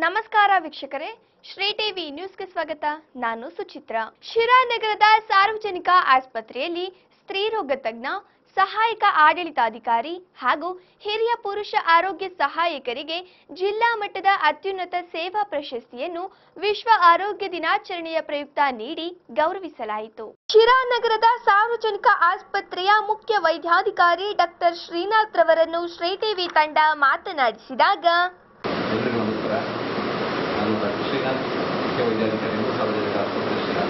ನಮಸ್ಕಾರ ವೀಕ್ಷಕರೇ, ಶ್ರೀ ಟಿವಿ ನ್ಯೂಸ್ಗೆ ಸ್ವಾಗತ. ನಾನು ಸುಚಿತ್ರಾ. ಶಿರಾ ನಗರದ ಸಾರ್ವಜನಿಕ ಆಸ್ಪತ್ರೆಯಲ್ಲಿ ಸ್ತ್ರೀರೋಗ ತಜ್ಞ, ಸಹಾಯಕ ಆಡಳಿತಾಧಿಕಾರಿ ಹಾಗೂ ಹಿರಿಯ ಪುರುಷ ಆರೋಗ್ಯ ಸಹಾಯಕರಿಗೆ ಜಿಲ್ಲಾ ಮಟ್ಟದ ಅತ್ಯುನ್ನತ ಸೇವಾ ಪ್ರಶಸ್ತಿಯನ್ನು ವಿಶ್ವ ಆರೋಗ್ಯ ದಿನಾಚರಣೆಯ ಪ್ರಯುಕ್ತ ನೀಡಿ ಗೌರವಿಸಲಾಯಿತು. ಶಿರಾ ನಗರದ ಸಾರ್ವಜನಿಕ ಆಸ್ಪತ್ರೆಯ ಮುಖ್ಯ ವೈದ್ಯಾಧಿಕಾರಿ ಡಾಕ್ಟರ್ ಶ್ರೀನಾಥ್ ರವರನ್ನು ಶ್ರೀ ಟಿವಿ ತಂಡ ಮಾತನಾಡಿಸಿದಾಗ, ನಮಸ್ಕಾರ. ನಾನು ಡಾಕ್ಟರ್ ಶ್ರೀನಾಥ್, ಮುಖ್ಯ ವೈದ್ಯಾಧಿಕಾರಿಗಳು, ಸಾರ್ವಜನಿಕ ಆಸ್ಪತ್ರೆ ಶಿರಾ.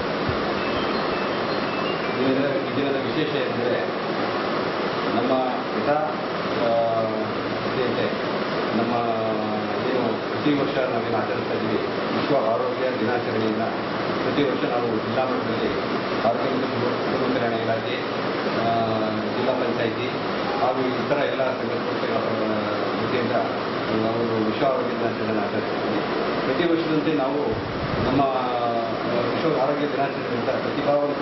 ಈ ದಿನದ ವಿಶೇಷ ಎಂದರೆ ನಮ್ಮ ನಮ್ಮ ಏನು ಪ್ರತಿ ವರ್ಷ ನಾವೇನು ಆಚರಿಸ್ತಾ ಇದ್ದೀವಿ ವಿಶ್ವ ಆರೋಗ್ಯ ದಿನಾಚರಣೆಯನ್ನು ಪ್ರತಿ ವರ್ಷ ನಾವು ಜಿಲ್ಲಾ ಮಟ್ಟದಲ್ಲಿ ಆರೋಗ್ಯ ಮತ್ತು ಕುಟುಂಬ ಕಲ್ಯಾಣ ಇಲಾಖೆ, ಜಿಲ್ಲಾ ಪಂಚಾಯಿತಿ ಹಾಗೂ ಇತರ ಎಲ್ಲ ಸಂಘ ಸಂಸ್ಥೆಗಳ ವತಿಯಿಂದ ನಾವು ವಿಶ್ವ ಆರೋಗ್ಯ ದಿನಾಚರಣೆಯನ್ನು ಆಚರಿಸ್ತೀವಿ. ಪ್ರತಿ ವರ್ಷದಂತೆ ನಾವು ನಮ್ಮ ವಿಶ್ವ ಆರೋಗ್ಯ ದಿನಾಚರಣೆಯಿಂದ ಪ್ರತಿಭಾವಂತ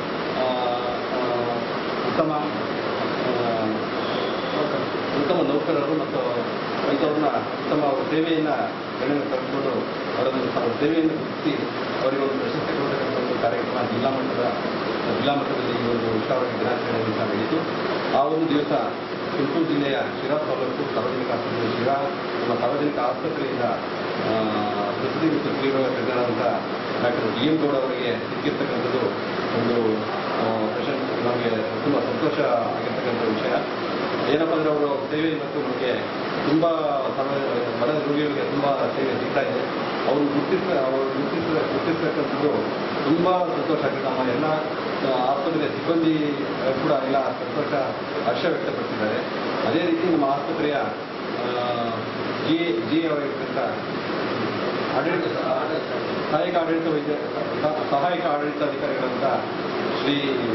ಉತ್ತಮ ನೌಕರರು ಮತ್ತು ಅಂಥವ್ರನ್ನ ಉತ್ತಮ ಸೇವೆಯನ್ನು ಗಣನೆ ತಂದುಕೊಂಡು ಅವರನ್ನು ಸೇವೆಯನ್ನು ಗುರುತಿಸಿ ಅವರಿಗೆ ಒಂದು ಪ್ರಶಸ್ತಿ ಕೊಡತಕ್ಕಂಥ ಒಂದು ಕಾರ್ಯಕ್ರಮ ಜಿಲ್ಲಾ ಮಟ್ಟದಲ್ಲಿ ಈ ಒಂದು ವಿಶ್ವ ಆರೋಗ್ಯ ದಿನಾಚರಣೆ ದಿವಸ ನಡೆಯಿತು. ಆ ಒಂದು ದಿವಸ ತುಮಕೂರು ಜಿಲ್ಲೆಯ ಶಿರಾ ತಾಲೂಕು ಸಾರ್ವಜನಿಕ ಆಸ್ಪತ್ರೆ ಶಿರಾ ನಮ್ಮ ಸಾರ್ವಜನಿಕ ಆಸ್ಪತ್ರೆಯಿಂದ ಪ್ರಸಿದ್ಧಿ ಮತ್ತು ಸ್ತ್ರೀರೋಗ ತಜ್ಞರಾದಂಥ ಡಾಕ್ಟರ್ ಡಿ.ಎಂ. ಗೌಡ ಅವರಿಗೆ ಸಿಕ್ಕಿರ್ತಕ್ಕಂಥದ್ದು ಒಂದು ಪ್ರಶಸ್ತಿ ನಮಗೆ ತುಂಬ ಸಂತೋಷ ಆಗಿರ್ತಕ್ಕಂಥ ವಿಷಯ. ಏನಪ್ಪ ಅಂದರೆ ಅವರ ಸೇವೆ ಇವತ್ತು ನಮಗೆ ತುಂಬ ಬಡ ರೋಗಿಗಳಿಗೆ ತುಂಬ ಸೇವೆ ಸಿಗ್ತಾ ಇದೆ. ಅವರು ಗುರುತಿಸ್ತಕ್ಕಂಥದ್ದು ತುಂಬ ಸಂತೋಷ ಆಗಿದೆ. ನಮ್ಮ ಎಲ್ಲ ಆಸ್ಪತ್ರೆಯ ಸಿಬ್ಬಂದಿ ಕೂಡ ಎಲ್ಲ ಸಂತೋಷ ಹರ್ಷ ವ್ಯಕ್ತಪಡಿಸಿದ್ದಾರೆ. ಅದೇ ರೀತಿ ನಮ್ಮ ಆಸ್ಪತ್ರೆಯ ಜಿ ಅವರಿರ್ತಕ್ಕಂಥ ಸಹಾಯಕ ಆಡಳಿತಾಧಿಕಾರಿಗಳಂತ ಶ್ರೀ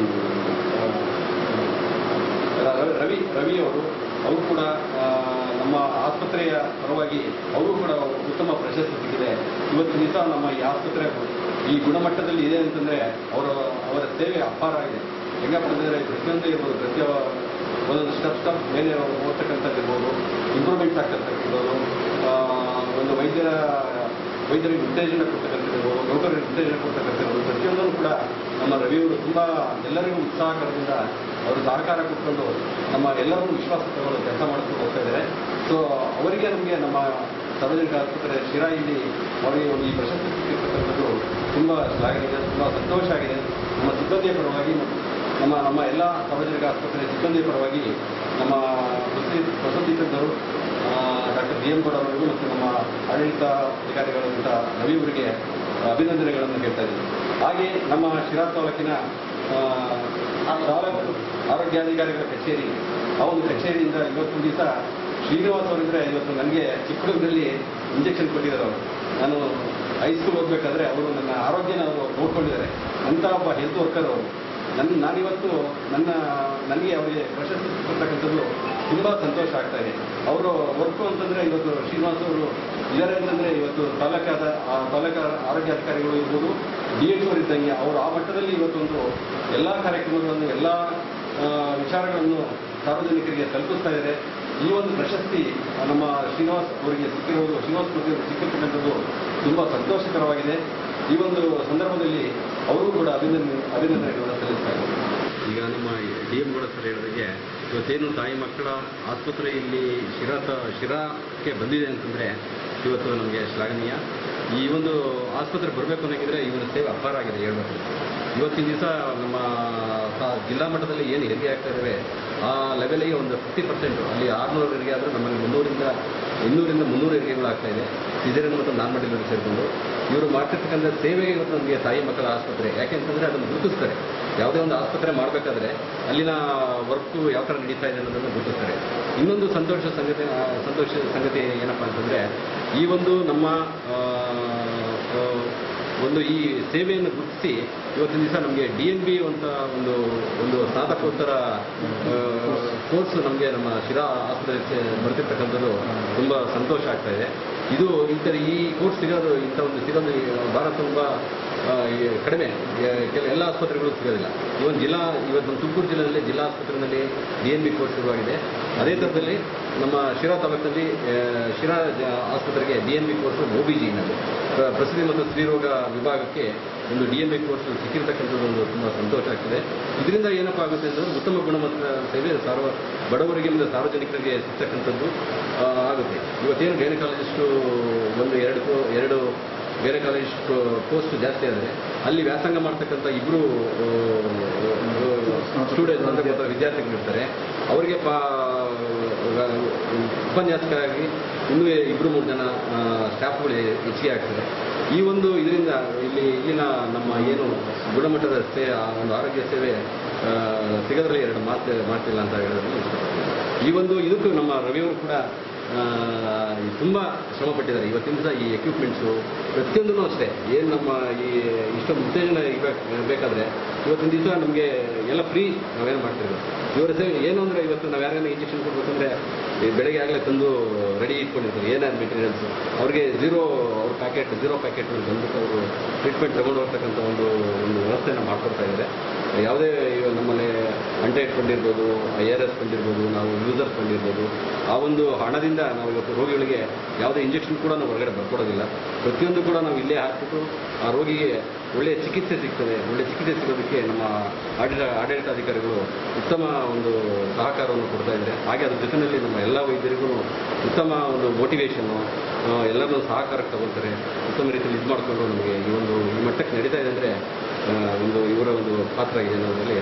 ರವಿ ಅವರು ಕೂಡ ನಮ್ಮ ಆಸ್ಪತ್ರೆಯ ಪರವಾಗಿ ಅವರು ಕೂಡ ಉತ್ತಮ ಪ್ರಶಸ್ತಿ ಸಿಕ್ಕಿದೆ. ಇವತ್ತು ದಿವಸ ನಮ್ಮ ಈ ಆಸ್ಪತ್ರೆ ಈ ಗುಣಮಟ್ಟದಲ್ಲಿ ಇದೆ ಅಂತಂದರೆ ಅವರ ಸೇವೆ ಅಪಾರ ಇದೆ. ಹೆಂಗಪ್ಪ ಅಂತಂದರೆ ಪ್ರತಿಯೊಂದು ಇರ್ಬೋದು, ಒಂದೊಂದು ಸ್ಟೆಪ್ ಮೇಲೆ ಓದ್ತಕ್ಕಂಥದ್ದು ಇರ್ಬೋದು, ಇಂಪ್ರೂವ್ಮೆಂಟ್ಸ್ ಆಗ್ತಕ್ಕಂಥದ್ದು, ಒಂದು ವೈದ್ಯರಿಗೆ ಉತ್ತೇಜನ ಕೊಡ್ತಕ್ಕಂಥದ್ದು, ನೌಕರರಿಗೆ ಉತ್ತೇಜನ ಕೊಡ್ತಕ್ಕಂಥದ್ದು, ಪ್ರತಿಯೊಂದನ್ನು ಕೂಡ ನಮ್ಮ ರವಿಯವರು ತುಂಬ ಎಲ್ಲರಿಗೂ ಉತ್ಸಾಹಕರದಿಂದ ಅವರು ಸಹಕಾರ ಕೊಟ್ಕೊಂಡು ನಮ್ಮ ಎಲ್ಲರೂ ವಿಶ್ವಾಸ ತಗೊಂಡು ಕೆಲಸ ಮಾಡಿಕೊಂಡು ಹೋಗ್ತಾ ಇದ್ದಾರೆ. ಸೊ ಅವರಿಗೆ ನಮಗೆ ನಮ್ಮ ಸಾರ್ವಜನಿಕ ಆಸ್ಪತ್ರೆ ಶಿರಾ ಇಲ್ಲಿ ಅವರಿಗೆ ಈ ಪ್ರಶಸ್ತಿ ಸಿಕ್ಕಿರ್ತಕ್ಕಂಥದ್ದು ತುಂಬ ಶ್ಲಾಘನೀಯ, ತುಂಬ ಸಂತೋಷ ಆಗಿದೆ. ನಮ್ಮ ಸಿಬ್ಬಂದಿಯ ಪರವಾಗಿ ನಮ್ಮ ಎಲ್ಲ ಸಾರ್ವಜನಿಕ ಆಸ್ಪತ್ರೆಯ ಸಿಬ್ಬಂದಿಯ ಪರವಾಗಿ ನಮ್ಮ ಪ್ರಸಿದ್ಧಿ ತಜ್ಞರು ಡಾಕ್ಟರ್ ಡಿ.ಎಂ. ಗೌಡ ಅವರಿಗೂ ಮತ್ತು ನಮ್ಮ ಆಡಳಿತಾಧಿಕಾರಿಗಳಂಥ ರವಿಯವರಿಗೆ ಅಭಿನಂದನೆಗಳನ್ನು ಹೇಳ್ತಾ ಇದ್ದೀವಿ. ಹಾಗೆ ನಮ್ಮ ಶಿರಾ ತಾಲೂಕಿನ ಆರೋಗ್ಯಾಧಿಕಾರಿಗಳ ಕಚೇರಿ, ಆ ಒಂದು ಕಚೇರಿಯಿಂದ ಇವತ್ತು ದಿವಸ ಶ್ರೀನಿವಾಸ್ ಅವರಿದ್ರೆ ಇವತ್ತು ನನಗೆ ಚಿಕ್ಕಡುಗದಲ್ಲಿ ಇಂಜೆಕ್ಷನ್ ಕೊಟ್ಟಿದ್ದಾರೆ. ನಾನು ಹೈಸ್ಕೂಲ್ ಹೋಗ್ಬೇಕಾದ್ರೆ ಅವರು ನನ್ನ ಆರೋಗ್ಯನ ಅವರು ನೋಡ್ಕೊಂಡಿದ್ದಾರೆ. ಅಂಥ ಒಬ್ಬ ಹೆಲ್ತ್ ವರ್ಕರ್ ಅವರು. ನಾನಿವತ್ತು ನನಗೆ ಅವರಿಗೆ ಪ್ರಶಸ್ತಿ ಕೊಡ್ತಕ್ಕಂಥದ್ದು ತುಂಬ ಸಂತೋಷ ಆಗ್ತಾ ಇದೆ. ಅವರು ವರ್ಕು ಅಂತಂದರೆ ಇವತ್ತು ಶ್ರೀನಿವಾಸ್ ಅವರು ಇದ್ದಾರೆ ಅಂತಂದರೆ ಇವತ್ತು ತಾಲೂಕು ಆರೋಗ್ಯಾಧಿಕಾರಿಗಳು ಇರ್ಬೋದು, DHO ಇದ್ದಂಗೆ ಅವರು ಆ ಮಟ್ಟದಲ್ಲಿ ಇವತ್ತೊಂದು ಎಲ್ಲ ಕಾರ್ಯಕ್ರಮಗಳನ್ನು ಎಲ್ಲ ವಿಚಾರಗಳನ್ನು ಸಾರ್ವಜನಿಕರಿಗೆ ತಲುಪಿಸ್ತಾ ಇದ್ದಾರೆ. ಈ ಒಂದು ಪ್ರಶಸ್ತಿ ನಮ್ಮ ಶ್ರೀನಿವಾಸ್ ಅವರಿಗೆ ಸಿಕ್ಕಿರ್ತಕ್ಕಂಥದ್ದು ತುಂಬ ಸಂತೋಷಕರವಾಗಿದೆ. ಈ ಒಂದು ಸಂದರ್ಭದಲ್ಲಿ ಅವರು ಕೂಡ ಅಭಿನಂದನೆಗಳನ್ನು ಸಲ್ಲಿಸ್ತಾ ಇದ್ದಾರೆ. ಈಗ ನಮ್ಮ ಡಿ.ಎಂ. ಗೌಡ ಸರ್ ಹೇಳಿದಾಗೆ ಇವತ್ತೇನು ತಾಯಿ ಮಕ್ಕಳ ಆಸ್ಪತ್ರೆ ಇಲ್ಲಿ ಶಿರಾಕ್ಕೆ ಬಂದಿದೆ ಅಂತಂದರೆ ಇವತ್ತು ನಮಗೆ ಶ್ಲಾಘನೀಯ. ಈ ಒಂದು ಆಸ್ಪತ್ರೆ ಬರಬೇಕು ಅನ್ನೋಕ್ಕಿದ್ರೆ ಈ ಒಂದು ಸೇವೆ ಅಪಾರ ಆಗಿದೆ ಹೇಳ್ಬೇಕು. ಇವತ್ತಿನ ದಿವಸ ನಮ್ಮ ಜಿಲ್ಲಾ ಮಟ್ಟದಲ್ಲಿ ಏನು ಹೆರಿಗೆ ಆಗ್ತಾ ಇದ್ದಾವೆ ಆ ಲೆವೆಲಿಗೆ ಒಂದು 50%, ಅಲ್ಲಿ 600 ಹೆರಿಗೆ ಆದರೆ ನಮ್ಮಲ್ಲಿ 200ರಿಂದ 300 ಹೆರಿಗೆಗಳು ಆಗ್ತಾ ಇದೆ. ಸಿಸೇರಿಯನ್ ಮತ್ತು ನಾರ್ಮಲ್ ಡೆಲಿವರಿ ಸೇರಿಕೊಂಡು ಇವರು ಮಾಡ್ತಿರ್ತಕ್ಕಂಥ ಸೇವೆಗೆ ಇವತ್ತು ನಮಗೆ ತಾಯಿ ಮಕ್ಕಳ ಆಸ್ಪತ್ರೆ ಯಾಕೆಂತಂದರೆ ಅದನ್ನು ಗುರುತಿಸ್ತಾರೆ. ಯಾವುದೇ ಒಂದು ಆಸ್ಪತ್ರೆ ಮಾಡಬೇಕಾದ್ರೆ ಅಲ್ಲಿನ ವರ್ಕು ಯಾವ ಥರ ನಡೀತಾ ಇದೆ ಅನ್ನೋದನ್ನು ಗುರುತಿಸ್ತಾರೆ. ಇನ್ನೊಂದು ಸಂತೋಷ ಸಂಗತಿ ಏನಪ್ಪ ಅಂತಂದರೆ ಈ ಒಂದು ನಮ್ಮ ಈ ಸೇವೆಯನ್ನು ಗುರುತಿಸಿ ಇವತ್ತಿನ ದಿವಸ ನಮಗೆ DNB ಅಂತ ಒಂದು ಸ್ನಾತಕೋತ್ತರ ಕೋರ್ಸ್ ನಮಗೆ ನಮ್ಮ ಶಿರಾ ಆಸ್ಪತ್ರೆಗೆ ಬರ್ತಿರ್ತಕ್ಕಂಥದ್ದು ತುಂಬ ಸಂತೋಷ ಆಗ್ತಾ ಇದೆ. ಇದು ಈ ಕೋರ್ಸ್ ಸಿಗೋದು ಸಿಗೋದು ಭಾಳ ತುಂಬ ಕಡಿಮೆ, ಎಲ್ಲ ಆಸ್ಪತ್ರೆಗಳು ಸಿಗೋದಿಲ್ಲ. ಇವತ್ತು ನಮ್ಮ ತುಮಕೂರು ಜಿಲ್ಲೆಯಲ್ಲಿ ಜಿಲ್ಲಾ ಆಸ್ಪತ್ರೆಯಲ್ಲಿ DNB ಕೋರ್ಸ್ ಶುರುವಾಗಿದೆ. ಅದೇ ಥರದಲ್ಲಿ ನಮ್ಮ ಶಿರಾ ತಾಲೂಕಿನಲ್ಲಿ ಶಿರಾ ಆಸ್ಪತ್ರೆಗೆ DNB ಕೋರ್ಸ್ OBGನಲ್ಲಿ ಪ್ರಸೂತಿ ಮತ್ತು ಸ್ತ್ರೀರೋಗ ವಿಭಾಗಕ್ಕೆ ಒಂದು DNB ಕೋರ್ಸ್ ಸಿಕ್ಕಿರ್ತಕ್ಕಂಥದ್ದು ತುಂಬ ಸಂತೋಷ ಆಗ್ತದೆ. ಇದರಿಂದ ಏನಪ್ಪ ಆಗುತ್ತೆ ಅಂದರೆ ಉತ್ತಮ ಗುಣಮಟ್ಟದ ಸೇವೆ ಬಡವರಿಗೆ ಮತ್ತು ಸಾರ್ವಜನಿಕರಿಗೆ ಸಿಗ್ತಕ್ಕಂಥದ್ದು ಆಗುತ್ತೆ. ಇವತ್ತೇನು ಗೈನಕಾಲಜಿಸ್ಟು ಎರಡು ಗೈನಕಾಲಜಿಸ್ಟ್ ಪೋಸ್ಟ್ ಜಾಸ್ತಿ ಆದರೆ ಅಲ್ಲಿ ವ್ಯಾಸಂಗ ಮಾಡ್ತಕ್ಕಂಥ ಇಬ್ಬರು ಸ್ಟೂಡೆಂಟ್ಸ್ ಅಂದರೆ ವಿದ್ಯಾರ್ಥಿಗಳಿರ್ತಾರೆ. ಅವರಿಗೆ ಉಪನ್ಯಾಸಕರಾಗಿ ಇನ್ನೂ 2-3 ಜನ ಸ್ಟಾಫ್ಗಳು ಹೆಚ್ಚಿಗೆ ಆಗ್ತದೆ. ಇದರಿಂದ ಇಲ್ಲಿನ ನಮ್ಮ ಏನು ಗುಣಮಟ್ಟದ ಒಂದು ಆರೋಗ್ಯ ಸೇವೆ ಸಿಗೋದ್ರಲ್ಲಿ ಎರಡು ಮಾಡ್ತಿಲ್ಲ ಅಂತ ಹೇಳೋದನ್ನು ಇಷ್ಟಪಡ್ತೀನಿ. ಇದಕ್ಕೂ ನಮ್ಮ ರವಿಯವರು ಕೂಡ ತುಂಬ ಶ್ರಮ ಪಟ್ಟಿದ್ದಾರೆ. ಇವತ್ತಿನ ದಿವಸ ಈ ಎಕ್ವಿಪ್ಮೆಂಟ್ಸು ಪ್ರತಿಯೊಂದೂ ಅಷ್ಟೇ ಏನು ನಮ್ಮ ಇಷ್ಟೊಂದು ಉತ್ತೇಜನ ಬೇಕಾದರೆ ಇವತ್ತಿನ ದಿವಸ ನಮಗೆ ಎಲ್ಲ ಫ್ರೀ ನಾವೇನು ಮಾಡ್ತಿರೋದು. ಇವರ ಸೇವೆ ಏನು ಅಂದರೆ ಇವತ್ತು ನಾವು ಯಾರ್ಯಾರು ಇಂಜೆಕ್ಷನ್ ಕೊಡಬೇಕಂದ್ರೆ ಬೆಳಗ್ಗೆ ಆಗಲೇ ತಂದು ರೆಡಿ ಇಟ್ಕೊಂಡಿರ್ತಾರೆ ಏನಾದ್ರು ಮೆಟೀರಿಯಲ್ಸು. ಅವ್ರಿಗೆ ಝೀರೋ ಪ್ಯಾಕೆಟ್ ಬಂದ್ಬಿಟ್ಟು ಅವರು ಟ್ರೀಟ್ಮೆಂಟ್ ತಗೊಂಡು ಹೋಗ್ತಕ್ಕಂಥ ಒಂದು ವ್ಯವಸ್ಥೆನ ಮಾಡ್ಕೊಡ್ತಾ ಇದ್ದಾರೆ. ಯಾವುದೇ ನಮ್ಮಲ್ಲಿ ಅಂಟೆ ಇಟ್ಕೊಂಡಿರ್ಬೋದು, ARS ಕೊಂಡಿರ್ಬೋದು, ನಾವು ಯೂಸರ್ಸ್ ಕೊಂಡಿರ್ಬೋದು, ಆ ಒಂದು ಹಣದಿಂದ ನಾವು ಇವತ್ತು ರೋಗಿಗಳಿಗೆ ಯಾವುದೇ ಇಂಜೆಕ್ಷನ್ ಕೂಡ ನಾವು ಹೊರಗಡೆ ಬರ್ಕೊಡೋದಿಲ್ಲ. ಪ್ರತಿಯೊಂದು ಕೂಡ ನಾವು ಇಲ್ಲೇ ಹಾಕ್ಬಿಟ್ಟು ಆ ರೋಗಿಗೆ ಒಳ್ಳೆಯ ಚಿಕಿತ್ಸೆ ಸಿಗ್ತದೆ. ಒಳ್ಳೆಯ ಚಿಕಿತ್ಸೆ ಸಿಗೋದಕ್ಕೆ ನಮ್ಮ ಆಡಳಿತಾಧಿಕಾರಿಗಳು ಉತ್ತಮ ಒಂದು ಸಹಕಾರವನ್ನು ಕೊಡ್ತಾ ಇದ್ದಾರೆ. ಹಾಗೆ ಅದ್ರ ಜೊತೆಯಲ್ಲಿ ನಮ್ಮ ಎಲ್ಲ ವೈದ್ಯರಿಗೂ ಉತ್ತಮ ಒಂದು ಮೋಟಿವೇಶನ್ನು, ಎಲ್ಲರನ್ನೂ ಸಹಕಾರಕ್ಕೆ ತಗೊಳ್ತಾರೆ. ಉತ್ತಮ ರೀತಿಯಲ್ಲಿ ಇದು ಮಾಡಿಕೊಂಡು ನಮಗೆ ಈ ಮಟ್ಟಕ್ಕೆ ನಡೀತಾ ಇದೆ ಅಂದರೆ ಇವರ ಒಂದು ಪಾತ್ರ ಇದೆ ಅನ್ನೋದರಲ್ಲಿ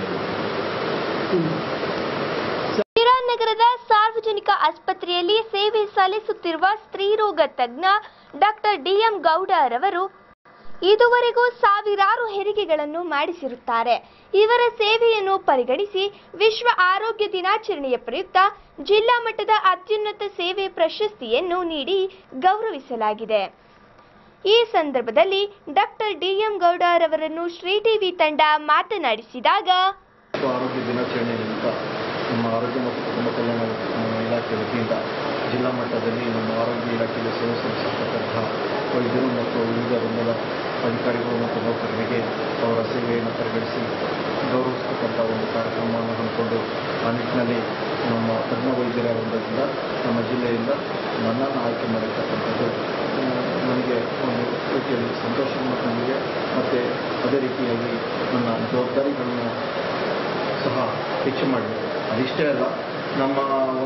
ನಗರದ ಸಾರ್ವಜನಿಕ ಆಸ್ಪತ್ರೆಯಲ್ಲಿ ಸೇವೆ ಸಲ್ಲಿಸುತ್ತಿರುವ ಸ್ತ್ರೀರೋಗ ತಜ್ಞ ಡಾಕ್ಟರ್ DM ಗೌಡರವರು ಇದುವರೆಗೂ ಸಾವಿರಾರು ಹೆರಿಗೆಗಳನ್ನು ಮಾಡಿಸಿರುತ್ತಾರೆ. ಇವರ ಸೇವೆಯನ್ನು ಪರಿಗಣಿಸಿ ವಿಶ್ವ ಆರೋಗ್ಯ ದಿನಾಚರಣೆಯ ಪ್ರಯುಕ್ತ ಜಿಲ್ಲಾ ಮಟ್ಟದ ಅತ್ಯುನ್ನತ ಸೇವೆ ಪ್ರಶಸ್ತಿಯನ್ನು ನೀಡಿ ಗೌರವಿಸಲಾಗಿದೆ. ಈ ಸಂದರ್ಭದಲ್ಲಿ ಡಾಕ್ಟರ್ DM ಗೌಡರವರನ್ನು ಶ್ರೀ ಟಿವಿ ತಂಡ ಮಾತನಾಡಿಸಿದಾಗ, ಆರೋಗ್ಯ ದಿನಾಚರಣೆ ನಮ್ಮ ಆರೋಗ್ಯ ಮತ್ತು ಕುಟುಂಬ ಕಲ್ಯಾಣ ಇಲಾಖೆ ವತಿಯಿಂದ ಜಿಲ್ಲಾ ಮಟ್ಟದಲ್ಲಿ ನಮ್ಮ ಆರೋಗ್ಯ ಇಲಾಖೆಯಲ್ಲಿ ಸೇವೆ ಸಲ್ಲಿಸತಕ್ಕಂತಹ ವೈದ್ಯರು ಮತ್ತು ವಿವಿಧ ವೃಂದದ ಅಧಿಕಾರಿಗಳು ಮತ್ತು ನೌಕರರಿಗೆ ಅವರ ಸೇವೆಯನ್ನು ಪರಿಗಣಿಸಿ ಗೌರವಿಸತಕ್ಕಂಥ ಒಂದು ಕಾರ್ಯಕ್ರಮವನ್ನು ಹಮ್ಮಿಕೊಂಡು ಆ ನಿಟ್ಟಿನಲ್ಲಿ ನಮ್ಮ ತಜ್ಞ ವೈದ್ಯರ ವೃಂದದಿಂದ ನಮ್ಮ ಜಿಲ್ಲೆಯಿಂದ ನನ್ನನ್ನು ಆಯ್ಕೆ ಮಾಡಿರ್ತಕ್ಕಂಥದ್ದು ನನಗೆ ಒಂದು ರೀತಿಯಲ್ಲಿ ಸಂತೋಷವನ್ನು ತಂದಿದೆ. ಮತ್ತು ಅದೇ ರೀತಿಯಾಗಿ ನನ್ನ ಜವಾಬ್ದಾರಿಗಳನ್ನು ಸಹ ಹೆಚ್ಚು ಮಾಡಿದೆ. ಅದಿಷ್ಟೇ ಅಲ್ಲ, ನಮ್ಮ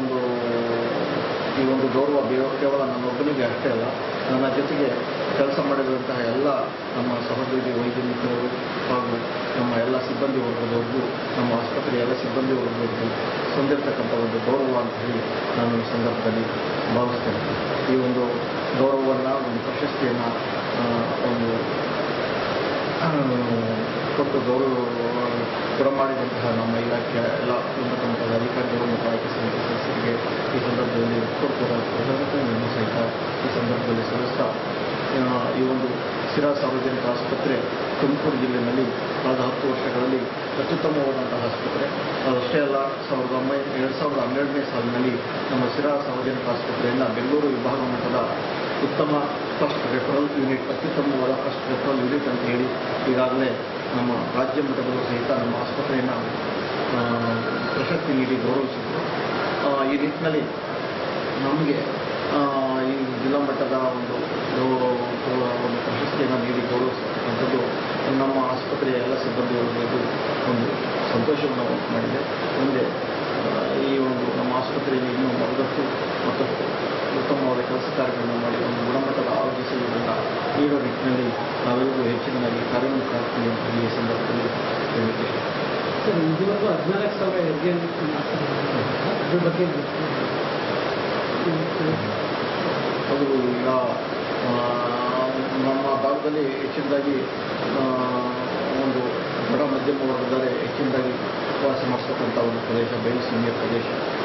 ಈ ಒಂದು ಗೌರವ ಕೇವಲ ನನ್ನೊಬ್ಬನಿಗೆ ಅಷ್ಟೇ ಅಲ್ಲ, ನನ್ನ ಜೊತೆಗೆ ಕೆಲಸ ಮಾಡಿರುವಂತಹ ಎಲ್ಲ ನಮ್ಮ ಸಹೋದ್ಯೋಗಿ ವೈದ್ಯ ಮಿತ್ರರು ಹಾಗೂ ನಮ್ಮ ಎಲ್ಲ ಸಿಬ್ಬಂದಿ ವರ್ಗದವರೆಗೂ, ನಮ್ಮ ಆಸ್ಪತ್ರೆಯ ಎಲ್ಲ ಸಿಬ್ಬಂದಿ ವರ್ಗದವರೆಗೂ ಹೊಂದಿರತಕ್ಕಂಥ ಒಂದು ಗೌರವ ಅಂತ ಹೇಳಿ ನಾನು ಈ ಸಂದರ್ಭದಲ್ಲಿ ಭಾವಿಸ್ತೇನೆ. ಈ ಒಂದು ಗೌರವವನ್ನು, ಒಂದು ಪ್ರಶಸ್ತಿಯನ್ನು ಕೊಟ್ಟು ಕೊಡಮಾಡಿದಂತಹ ನಮ್ಮ ಇಲಾಖೆಯ ಎಲ್ಲ ಉನ್ನತ ಮಟ್ಟದ ಅಧಿಕಾರಿಗಳು ಮತ್ತು ಆಯ್ಕೆ ಸಮಿತಿ ಸದಸ್ಯರಿಗೆ ಈ ಸಂದರ್ಭದಲ್ಲಿ ಕೃತಜ್ಞತೆಯನ್ನು ಸಹಿತ ಈ ಸಂದರ್ಭದಲ್ಲಿ ಸಲ್ಲಿಸ್ತಾ, ಈ ಒಂದು ಶಿರಾ ಸಾರ್ವಜನಿಕ ಆಸ್ಪತ್ರೆ ತುಮಕೂರು ಜಿಲ್ಲೆಯಲ್ಲಿ ಕಳೆದ 10 ವರ್ಷಗಳಲ್ಲಿ ಅತ್ಯುತ್ತಮವಾದಂತಹ ಆಸ್ಪತ್ರೆ. ಅದಷ್ಟೇ ಅಲ್ಲ, 2012ನೇ ಸಾಲಿನಲ್ಲಿ ನಮ್ಮ ಶಿರಾ ಸಾರ್ವಜನಿಕ ಆಸ್ಪತ್ರೆಯನ್ನು ಬೆಂಗಳೂರು ವಿಭಾಗ ಮಟ್ಟದ ಉತ್ತಮ ಫಸ್ಟ್ ರೆಫರಲ್ ಯೂನಿಟ್, ಅತ್ಯುತ್ತಮವಾದ ಫಸ್ಟ್ ರೆಫರಲ್ ಯೂನಿಟ್ ಅಂತ ಹೇಳಿ ಈಗಾಗಲೇ ನಮ್ಮ ರಾಜ್ಯ ಮಟ್ಟದಲ್ಲೂ ಸಹಿತ ನಮ್ಮ ಆಸ್ಪತ್ರೆಯನ್ನು ಪ್ರಶಸ್ತಿ ನೀಡಿ ಗೌರವಿಸಿದರು. ಈ ನಿಟ್ಟಿನಲ್ಲಿ ನಮಗೆ ಈ ಜಿಲ್ಲಾ ಮಟ್ಟದ ಒಂದು ಪ್ರಶಸ್ತಿಯನ್ನು ನೀಡಿ ಗೌರವಿಸತಕ್ಕಂಥದ್ದು ನಮ್ಮ ಆಸ್ಪತ್ರೆಯ ಎಲ್ಲ ಸಿಬ್ಬಂದಿ ವರ್ಗದ್ದು ಒಂದು ಸಂತೋಷವನ್ನು ಮಾಡಿದೆ. ಮುಂದೆ ಈ ಒಂದು ನಮ್ಮ ಆಸ್ಪತ್ರೆಯಲ್ಲಿ ಇನ್ನೂ ಮತ್ತಷ್ಟು ಉತ್ತಮವಾದ ಕೆಲಸ ಕಾರ್ಯಗಳನ್ನು ಮಾಡಿ ಒಂದು ಗುಣಮಟ್ಟದ ಆರೋಗ್ಯ ಸೇವೆಯನ್ನು ನೀಡೋ ನಿಟ್ಟಿನಲ್ಲಿ ನಾವೆಲ್ಲರೂ ಹೆಚ್ಚಿನದಾಗಿ ಕಾರ್ಯೋನ್ಮುಖರಾಗ್ತೀವಿ ಅಂತ ಈ ಸಂದರ್ಭದಲ್ಲಿ ಹೇಳಲಿಕ್ಕೆ ಇಷ್ಟಪಡ್ತೀನಿ. ಇದುವರೆಗೂ 14,000 ಹೆರಿಗೆ ಅದ್ರ ಬಗ್ಗೆ ಅದು ಈಗ ನಮ್ಮ ಭಾಗದಲ್ಲಿ ಹೆಚ್ಚಿನದಾಗಿ ಒಂದು ಬಡ ಮಧ್ಯಮ ವರ್ಗದಲ್ಲಿ ಹೆಚ್ಚಿನದಾಗಿ ವಾಸ ಮಾಡಿಸ್ತಕ್ಕಂಥ ಒಂದು ಪ್ರದೇಶ ಬಯಲು ಸೀಮೆಯ ಪ್ರದೇಶ.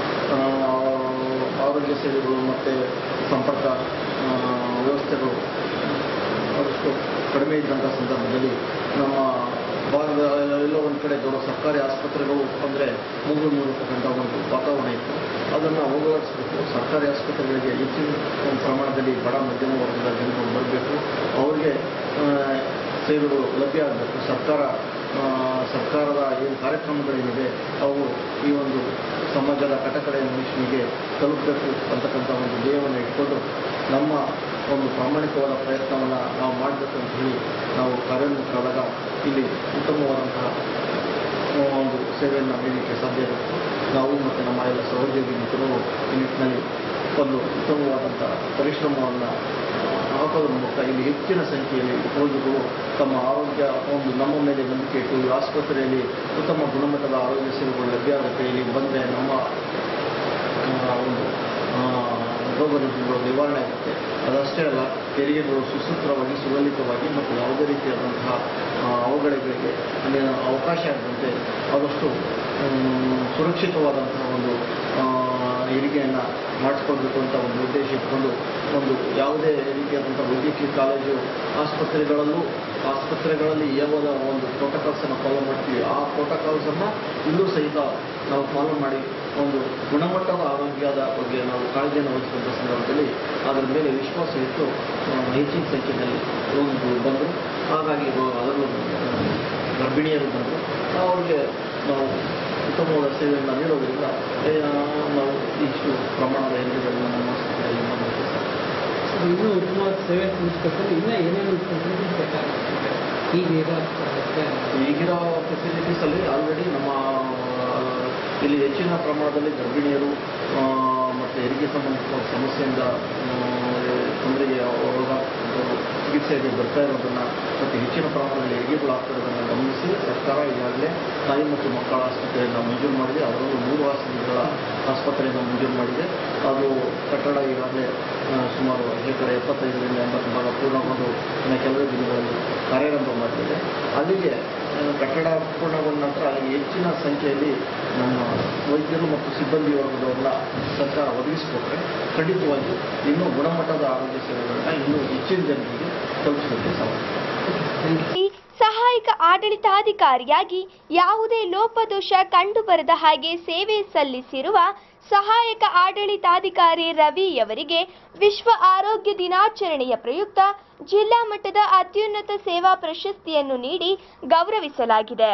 ಆರೋಗ್ಯ ಸೇವೆಗಳು ಮತ್ತು ಸಂಪರ್ಕ ವ್ಯವಸ್ಥೆಗಳು ಅದಷ್ಟು ಕಡಿಮೆ ಇದ್ದಂಥ ಸಂದರ್ಭದಲ್ಲಿ ನಮ್ಮ ಭಾಗದ ಎಲ್ಲೋ ಒಂದು ಕಡೆ ದೊಡ್ಡ ಸರ್ಕಾರಿ ಆಸ್ಪತ್ರೆಗಳು ಅಂದರೆ ಮೂಗಿರ್ತಕ್ಕಂಥ ಒಂದು ವಾತಾವರಣ ಇತ್ತು. ಅದನ್ನು ಹೋಗಲಾಡಿಸಬೇಕು. ಸರ್ಕಾರಿ ಆಸ್ಪತ್ರೆಗಳಿಗೆ ಹೆಚ್ಚಿನ ಒಂದು ಪ್ರಮಾಣದಲ್ಲಿ ಬಡ ಮಧ್ಯಮ ವರ್ಗದ ಜನರು ಬರಬೇಕು. ಅವರಿಗೆ ಸೇವೆಗಳು ಲಭ್ಯ ಆಗಬೇಕು. ಸರ್ಕಾರದ ಏನು ಕಾರ್ಯಕ್ರಮಗಳೇನಿದೆ ಅವು ಈ ಒಂದು ಸಮಾಜದ ಕಟಕಡೆಯ ಮನುಷ್ಯನಿಗೆ ತಲುಪಬೇಕು ಅಂತಕ್ಕಂಥ ಒಂದು ಧ್ಯೇಯವನ್ನು ಇಟ್ಕೊಂಡು ನಮ್ಮ ಒಂದು ಪ್ರಾಮಾಣಿಕವಾದ ಪ್ರಯತ್ನವನ್ನು ನಾವು ಮಾಡಬೇಕು ಅಂತ ಹೇಳಿ ನಾವು ಕಾರ್ಯೋನ್ಮುಖರಾದಾಗ ಇಲ್ಲಿ ಉತ್ತಮವಾದಂತಹ ಒಂದು ಸೇವೆಯನ್ನು ನೀಡಲಿಕ್ಕೆ ಸಾಧ್ಯ ಇರುತ್ತೆ. ನಾವು ಮತ್ತು ನಮ್ಮ ಎಲ್ಲ ಸಹೋದ್ಯೋಗಿ ಮಿತ್ರರು ಈ ನಿಟ್ಟಿನಲ್ಲಿ ಒಂದು ಉತ್ತಮವಾದಂಥ ಪರಿಶ್ರಮವನ್ನು ಹಾಕೋದ್ರ ಮೂಲಕ ಇಲ್ಲಿ ಹೆಚ್ಚಿನ ಸಂಖ್ಯೆಯಲ್ಲಿ ರೋಗಿಗಳು ತಮ್ಮ ಆರೋಗ್ಯ ಒಂದು ನಮ್ಮ ಮೇಲೆ ನಂಬಿಕೆ ಇಟ್ಟು ಈ ಆಸ್ಪತ್ರೆಯಲ್ಲಿ ಉತ್ತಮ ಗುಣಮಟ್ಟದ ಆರೋಗ್ಯ ಸೇವೆಗಳು ಲಭ್ಯ ಆಗುತ್ತೆ. ಇಲ್ಲಿ ಬಂದರೆ ನಮ್ಮ ಒಂದು ರೋಗ ರುಜಿನಗಳು ನಿವಾರಣೆ ಆಗುತ್ತೆ. ಅದಷ್ಟೇ ಅಲ್ಲ, ತೆರಿಗೆಗಳು ಸುಸೂತ್ರವಾಗಿ ಸುಲಲಿತವಾಗಿ ಮತ್ತು ಯಾವುದೇ ರೀತಿಯಾದಂತಹ ಅವಘಡಗಳಿಗೆ ಅವಕಾಶ ಆಗದಂತೆ ಆದಷ್ಟು ಸುರಕ್ಷಿತವಾದಂತಹ ಒಂದು ಹೆರಿಗೆಯನ್ನು ಮಾಡಿಸ್ಕೊಳ್ಬೇಕು ಅಂತ ಒಂದು ಉದ್ದೇಶ ಇಟ್ಕೊಂಡು ಒಂದು ಯಾವುದೇ ರೀತಿಯಾದಂಥ ವೈದ್ಯಕೀಯ ಕಾಲೇಜು ಆಸ್ಪತ್ರೆಗಳಲ್ಲಿ ಯಾವಾಗ ಒಂದು ಪ್ರೋಟೋಕಾಲ್ಸನ್ನು ಫಾಲೋ ಮಾಡ್ತೀವಿ, ಆ ಪ್ರೋಟೋಕಾಲ್ಸನ್ನು ಇಲ್ಲೂ ಸಹಿತ ನಾವು ಫಾಲೋ ಮಾಡಿ ಒಂದು ಗುಣಮಟ್ಟದ ಆರೋಗ್ಯದ ಬಗ್ಗೆ ನಾವು ಕಾಳಜಿಯನ್ನು ವಹಿಸಿದಂಥ ಸಂದರ್ಭದಲ್ಲಿ ಅದರ ಮೇಲೆ ವಿಶ್ವಾಸ ಇಟ್ಟು ಹೆಚ್ಚಿನ ಸಂಖ್ಯೆಯಲ್ಲಿ ರೋಗಿಗಳು ಬಂದರು. ಹಾಗಾಗಿ ಅದರಲ್ಲೂ ಗರ್ಭಿಣಿಯರು ಬಂದರು. ಅವ್ರಿಗೆ ನಾವು ಉತ್ತಮವಾದ ಸೇವೆಯನ್ನು ನೀಡೋದ್ರಿಂದ ನಾವು ಇಷ್ಟು ಪ್ರಮಾಣದ ಹೆರಿಗೆಗಳನ್ನು ನಮ್ಮ ಆಸ್ಪತ್ರೆಯಲ್ಲಿ ಮಾಡಬೇಕು. ಇನ್ನೂ ಉತ್ತಮವಾದ ಸೇವೆ ಸಲ್ಲಿಸಬೇಕು. ಇನ್ನೂ ಏನೇನು ಫೆಸಿಲಿಟೀಸ್ ಬೇಕಾಗುತ್ತೆ ಈಗಿರೋ ಫೆಸಿಲಿಟೀಸಲ್ಲಿ ಆಲ್ರೆಡಿ ನಮ್ಮ ಇಲ್ಲಿ ಹೆಚ್ಚಿನ ಪ್ರಮಾಣದಲ್ಲಿ ಗರ್ಭಿಣಿಯರು ಮತ್ತು ಹೆರಿಗೆ ಸಂಬಂಧಿಸಿದ ಸಮಸ್ಯೆಯಿಂದ ತೊಂದರೆಗೆ ಒಳಗಾಗ್ತಿದ್ದವರು ಚಿಕಿತ್ಸೆಗೆ ಬರ್ತಾ ಇರೋದನ್ನು ಮತ್ತು ಹೆಚ್ಚಿನ ಪ್ರಮಾಣದಲ್ಲಿ ಹೆರಿಗೆಗಳು ಆಗ್ತಿರೋದನ್ನು ಗಮನಿಸಿ ಸರ್ಕಾರ ಈಗಾಗಲೇ ತಾಯಿ ಮತ್ತು ಮಕ್ಕಳ ಆಸ್ಪತ್ರೆಯನ್ನು ಮಂಜೂರು ಮಾಡಿದೆ. ಅದರಲ್ಲೂ 3 ಹಾಸಿಗೆಗಳ ಆಸ್ಪತ್ರೆಯನ್ನು ಮಂಜೂರು ಮಾಡಿದೆ. ಅದು ಕಟ್ಟಡ ಈಗಾಗಲೇ ಸುಮಾರು 75ರಿಂದ 80 ಭಾಗ ಪೂರ್ಣಗೊಂಡು ಕೆಲವೇ ದಿನಗಳಲ್ಲಿ ಕಾರ್ಯಾರಂಭ ಮಾಡಲಿದೆ. ಅಲ್ಲಿಗೆ ಕಟ್ಟಡ ಪೂರ್ಣಗೊಂಡ ನಂತರ ಅಲ್ಲಿ ಹೆಚ್ಚಿನ ಸಂಖ್ಯೆಯಲ್ಲಿ ನಮ್ಮ ವೈದ್ಯರು ಮತ್ತು ಸಿಬ್ಬಂದಿ ವರ್ಗದವರನ್ನ ಸರ್ಕಾರ ಒದಗಿಸಿಕೊಟ್ರೆ ಖಂಡಿತವಾಗಿ ಇನ್ನೂ ಗುಣಮಟ್ಟದ ಆರೋಗ್ಯ ಸೇವೆಗಳನ್ನ ಇನ್ನೂ ಹೆಚ್ಚಿನ ಜನರಿಗೆ ತಲುಪಿಸಲಿಕ್ಕೆ ಸಾಧ್ಯ. ಸಹಾಯಕ ಆಡಳಿತಾಧಿಕಾರಿಯಾಗಿ ಯಾವುದೇ ಲೋಪದೋಷ ಕಂಡುಬರದ ಹಾಗೆ ಸೇವೆ ಸಲ್ಲಿಸಿರುವ ಸಹಾಯಕ ಆಡಳಿತಾಧಿಕಾರಿ ರವಿಯವರಿಗೆ ವಿಶ್ವ ಆರೋಗ್ಯ ದಿನಾಚರಣೆಯ ಪ್ರಯುಕ್ತ ಜಿಲ್ಲಾ ಮಟ್ಟದ ಅತ್ಯುನ್ನತ ಸೇವಾ ಪ್ರಶಸ್ತಿಯನ್ನು ನೀಡಿ ಗೌರವಿಸಲಾಗಿದೆ.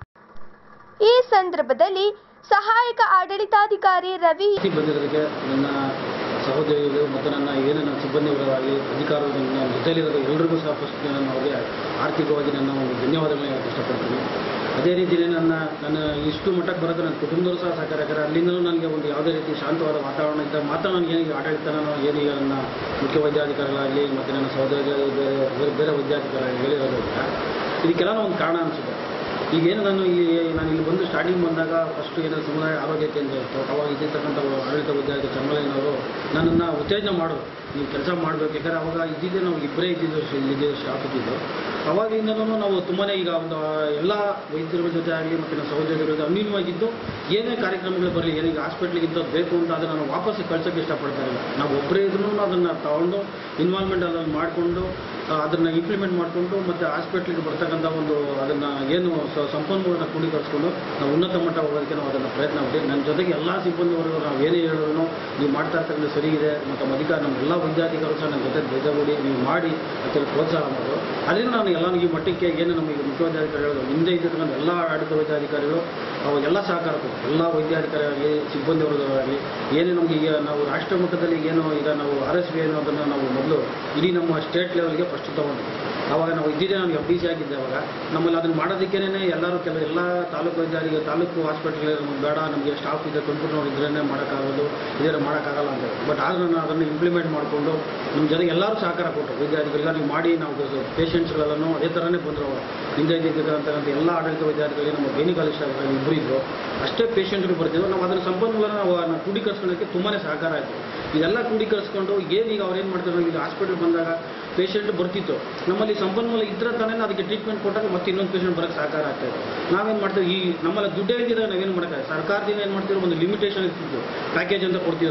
ಈ ಸಂದರ್ಭದಲ್ಲಿ ಸಹಾಯಕ ಆಡಳಿತಾಧಿಕಾರಿ ರವಿ ಬಂದಿರೋದಕ್ಕೆ ನನ್ನ ಸಹೋದರಿಗಳು ಮತ್ತು ನನ್ನ ಸಿಬ್ಬಂದಿಗಳಾಗಿ ಅಧಿಕಾರಿಗಳು ನನ್ನ ಜೊತೆಯಲ್ಲಿರೋದು ಎಲ್ಲರಿಗೂ ಸಹ ಫಸ್ಟ್ ನಾನು ಅವರಿಗೆ ಆರ್ಥಿಕವಾಗಿ ನನ್ನ ಒಂದು ಧನ್ಯವಾದಗಳನ್ನ ಹೇಳಕ್ಕೆ ಇಷ್ಟಪಡ್ತೀನಿ. ಅದೇ ರೀತಿಯೇ ನನ್ನ ಇಷ್ಟು ಮಟ್ಟಕ್ಕೆ ಬರೋದು ನನ್ನ ಕುಟುಂಬದವರು ಸಹ ಸಹಕಾರಿಯಾಗಿದ್ದಾರೆ. ಅಲ್ಲಿಂದಲೂ ನನಗೆ ಒಂದು ಯಾವುದೇ ರೀತಿ ಶಾಂತವಾದ ವಾತಾವರಣ ಇದ್ದಾಗ ಮಾತ್ರ ನನಗೆ ಏನೀಗ ಆಡಳಿತ ಏನೀಗ ನನ್ನ ಮುಖ್ಯ ವೈದ್ಯಾಧಿಕಾರಿಗಳಾಗಲಿ ಮತ್ತು ನನ್ನ ಸಹೋದರಿಗಳು ಬೇರೆ ವೈದ್ಯಾಧಿಕಾರಿಗಳು ಹೇಳಿರೋದ್ರಿಂದ ಇದಕ್ಕೆಲ್ಲ ಒಂದು ಕಾರಣ ಅನಿಸುತ್ತೆ. ಈಗೇನು ನಾನು ಇಲ್ಲಿ ಬಂದು ಸ್ಟಾರ್ಟಿಂಗ್ ಬಂದಾಗ ಫಸ್ಟು ಏನೋ ಸಮುದಾಯ ಆರೋಗ್ಯ ಕೇಂದ್ರ ಇತ್ತು. ಅವಾಗ ಇದ್ದಿರ್ತಕ್ಕಂಥ ಆಡಳಿತ ವಿದ್ಯಾರ್ಥಿ ಚಂದ್ರಯ್ಯನವರು ನನ್ನನ್ನು ಉತ್ತೇಜನ ಮಾಡೋದು, ನೀವು ಕೆಲಸ ಮಾಡಬೇಕು. ಯಾಕಂದರೆ ಅವಾಗ ಇದ್ದಿದ್ದೆ ನಾವು ಇಬ್ಬರೇ ಇದ್ದಿದ್ದು ಸ್ಟಾಫ್ ಇದ್ದಿದ್ದು. ಅವಾಗಿಂದಲೂ ನಾವು ತುಂಬಾ ಈಗ ಒಂದು ಎಲ್ಲ ವೈದ್ಯರ ಜೊತೆ ಆಗಲಿ ಮತ್ತು ನಮ್ಮ ಸಹೋದರಿಗಳ ಜೊತೆ ಅನ್ಯೂನ್ಯವಾಗಿದ್ದು ಏನೇ ಕಾರ್ಯಕ್ರಮಗಳು ಬರಲಿ, ಏನೀಗ ಹಾಸ್ಪಿಟ್ಲಿಗಿಂತ ಬೇಕು ಅಂತ ಅದನ್ನು ನಾವು ವಾಪಸ್ ಕಳ್ಸೋಕ್ಕೆ ಇಷ್ಟಪಡ್ತಾ ಇಲ್ಲ. ನಾವು ಒಬ್ಬರೇ ಇದ್ರೂ ಅದನ್ನು ತಗೊಂಡು ಇನ್ವಾಲ್ವ್ಮೆಂಟ್ ಅದನ್ನು ಮಾಡಿಕೊಂಡು ಅದನ್ನು ಇಂಪ್ಲಿಮೆಂಟ್ ಮಾಡಿಕೊಂಡು ಮತ್ತು ಹಾಸ್ಪಿಟ್ಲಿಗೆ ಬರ್ತಕ್ಕಂಥ ಒಂದು ಅದನ್ನು ಏನು ಸಂಪನ್ಮೂಲನ ಕ್ರೋಢೀಕರಿಸ್ಕೊಂಡು ನಾವು ಉನ್ನತ ಮಟ್ಟ ಹೋಗೋದಕ್ಕೆ ನಾವು ಅದನ್ನು ಪ್ರಯತ್ನ ಮಾಡ್ತೀವಿ. ನನ್ನ ಜೊತೆಗೆ ಎಲ್ಲ ಸಿಬ್ಬಂದಿವರೆಗೂ ನಾವು ಏನೇ ಹೇಳಿದ್ರು ನೀವು ಮಾಡ್ತಾ ಇರ್ತಕ್ಕಂಥ ಸರಿ ಇದೆ ಮತ್ತು ನಮ್ಮೆಲ್ಲ ವಿದ್ಯಾರ್ಥಿಗಳು ಸಹ ನನ್ನ ಜೊತೆ ಬೇಜಾಗೂಡಿ ನೀವು ಮಾಡಿ ಅಂತ ಪ್ರೋತ್ಸಾಹ ಮಾಡೋದು. ಅದರಿಂದ ನಾನು ಎಲ್ಲ ಈ ಮಟ್ಟಕ್ಕೆ ಏನು ನಮಗೆ ಮುಖ್ಯವೈದ್ಯಾಧಿಕಾರಿಗಳು ಹಿಂದೆ ಇದ್ದಿರ್ತಕ್ಕಂಥ ಎಲ್ಲ ಆಡಳಿತ ವೈದ್ಯಾಧಿಕಾರಿಗಳು ಅವಾಗೆಲ್ಲ ಸಹಕಾರ ಕೊಟ್ಟು ಎಲ್ಲ ವೈದ್ಯಾಧಿಕಾರಿಯಾಗಲಿ ಸಿಬ್ಬಂದಿ ವರ್ಗದವರಾಗಲಿ ಏನೇ ನಮಗೆ ಈಗ ನಾವು ರಾಷ್ಟ್ರ ಮಟ್ಟದಲ್ಲಿ ಏನು ಈಗ ನಾವು RSV ಅನ್ನೋದನ್ನು ನಾವು ಮೊದಲು ಇಡೀ ನಮ್ಮ ಸ್ಟೇಟ್ ಲೆವೆಲ್ಗೆ ಫಸ್ಟ್ ತೊಗೊಂಡಿದ್ವಿ. ಆವಾಗ ನಾವು ಇದ್ದಿದ್ದೆ ನನಗೆ FDC ಆಗಿದ್ದೆ. ಅವಾಗ ನಮ್ಮಲ್ಲಿ ಅದನ್ನು ಮಾಡೋದಕ್ಕೇನೆ ಎಲ್ಲರೂ ಎಲ್ಲ ತಾಲೂಕು ವೈದ್ಯಾಧಿಕಾರಿ ತಾಲೂಕು ಹಾಸ್ಪಿಟಲ್ ಬೇಡ, ನಮಗೆ ಸ್ಟಾಫ್ ಇದೆ, ಕಂಪ್ಯೂಟರ್ ಇದ್ರೇ ಮಾಡೋಕ್ಕಾಗೋದು, ಇದೇ ಮಾಡೋಕ್ಕಾಗಲ್ಲ ಅಂತ. ಬಟ್ ಆದ್ರೆ ನಾನು ಅದನ್ನು ಇಂಪ್ಲಿಮೆಂಟ್ ಮಾಡಿಕೊಂಡು ನಮ್ಮ ಜೊತೆಗೆ ಎಲ್ಲರೂ ಸಹಕಾರ ಕೊಟ್ಟರು. ವೈದ್ಯಾಧಿಕಾರಿಗಳು ನೀವು ಮಾಡಿ ನಾವು ಪೇಷಂಟ್ಸ್ಗಳೆಲ್ಲನೂ ಅದೇ ಥರನೇ ಬಂದರು. ಅವರು ಹಿಂದೆ ಇದ್ದಿರ್ತಕ್ಕಂಥ ಎಲ್ಲ ಆಡಳಿತ ವೈದ್ಯಾಧಿಕಾರಿ ನಮ್ಮ ಗೈನಿಕಾಲಜಿಸ್ಟ್ ಇಬ್ಬರು ಇದ್ದರು, ಅಷ್ಟೇ ಪೇಷಂಟ್ಗಳು ಬರ್ತಿದ್ರು. ನಾವು ಅದನ್ನು ಸಂಪನ್ಮೂಲನ ನಾವು ಕ್ರೋಢೀಕರಿಸ್ಕೊಳ್ಳೋಕ್ಕೆ ತುಂಬಾ ಸಹಕಾರ ಆಯಿತು. ಇದೆಲ್ಲ ಕ್ರೋಢೀಕರಿಸ್ಕೊಂಡು ಏನೀಗ ಅವ್ರೇನು ಮಾಡ್ತಾರೆ, ಈಗ ಹಾಸ್ಪಿಟಲ್ ಬಂದಾಗ ಪೇಷಂಟ್ ಬರ್ತಿತ್ತು, ನಮ್ಮಲ್ಲಿ ಸಂಪನ್ಮೂಲ ಇದ್ರೆ ತಾನೇ ಅದಕ್ಕೆ ಟ್ರೀಟ್ಮೆಂಟ್ ಕೊಟ್ಟಾಗ ಮತ್ತೆ ಇನ್ನೊಂದು ಪೇಷಂಟ್ ಬರೋಕ್ಕೆ ಸಹಕಾರ ಆಗ್ತಾಯಿತ್ತು. ನಾವೇನು ಮಾಡ್ತೀವಿ, ಈ ನಮ್ಮಲ್ಲಿ ದುಡ್ಡೇ ಇದ್ದಿದ್ದಾಗ ನಾವೇನು ಮಾಡೋಕ್ಕಾಗ, ಸರ್ಕಾರದಿಂದ ಏನು ಮಾಡ್ತೀವಿ ಒಂದು ಲಿಮಿಟೇಷನ್ ಇರ್ತಿತ್ತು, ಪ್ಯಾಕೇಜ್ ಅಂತ ಕೊಡ್ತಿದ್ರು.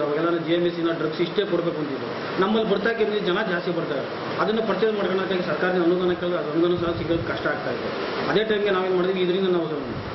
ಅವಾಗೆಲ್ಲ GMSನ ಡ್ರಗ್ಸ್ ಇಷ್ಟೇ ಕೊಡಬೇಕು ಅಂತಿದ್ರು. ನಮ್ಮಲ್ಲಿ ಬರ್ತಾಕೆ ಜನ ಜಾಸ್ತಿ ಬರ್ತಾರೆ. ಅದನ್ನು ಪರ್ಚೇಸ್ ಮಾಡ್ಕೊಳ್ಳೋಕ್ಕಾಗಿ ಸರ್ಕಾರದ ಅನುದಾನಕ್ಕೆಲ್ಲ ಅನುದಾನ ಸಹ ಸಿಗೋದು ಕಷ್ಟ ಆಗ್ತಾ ಇದೆ. ಅದೇ ಟೈಮ್ಗೆ ನಾವೇನು ಮಾಡಿದ್ವಿ, ಇದರಿಂದ ನಾವು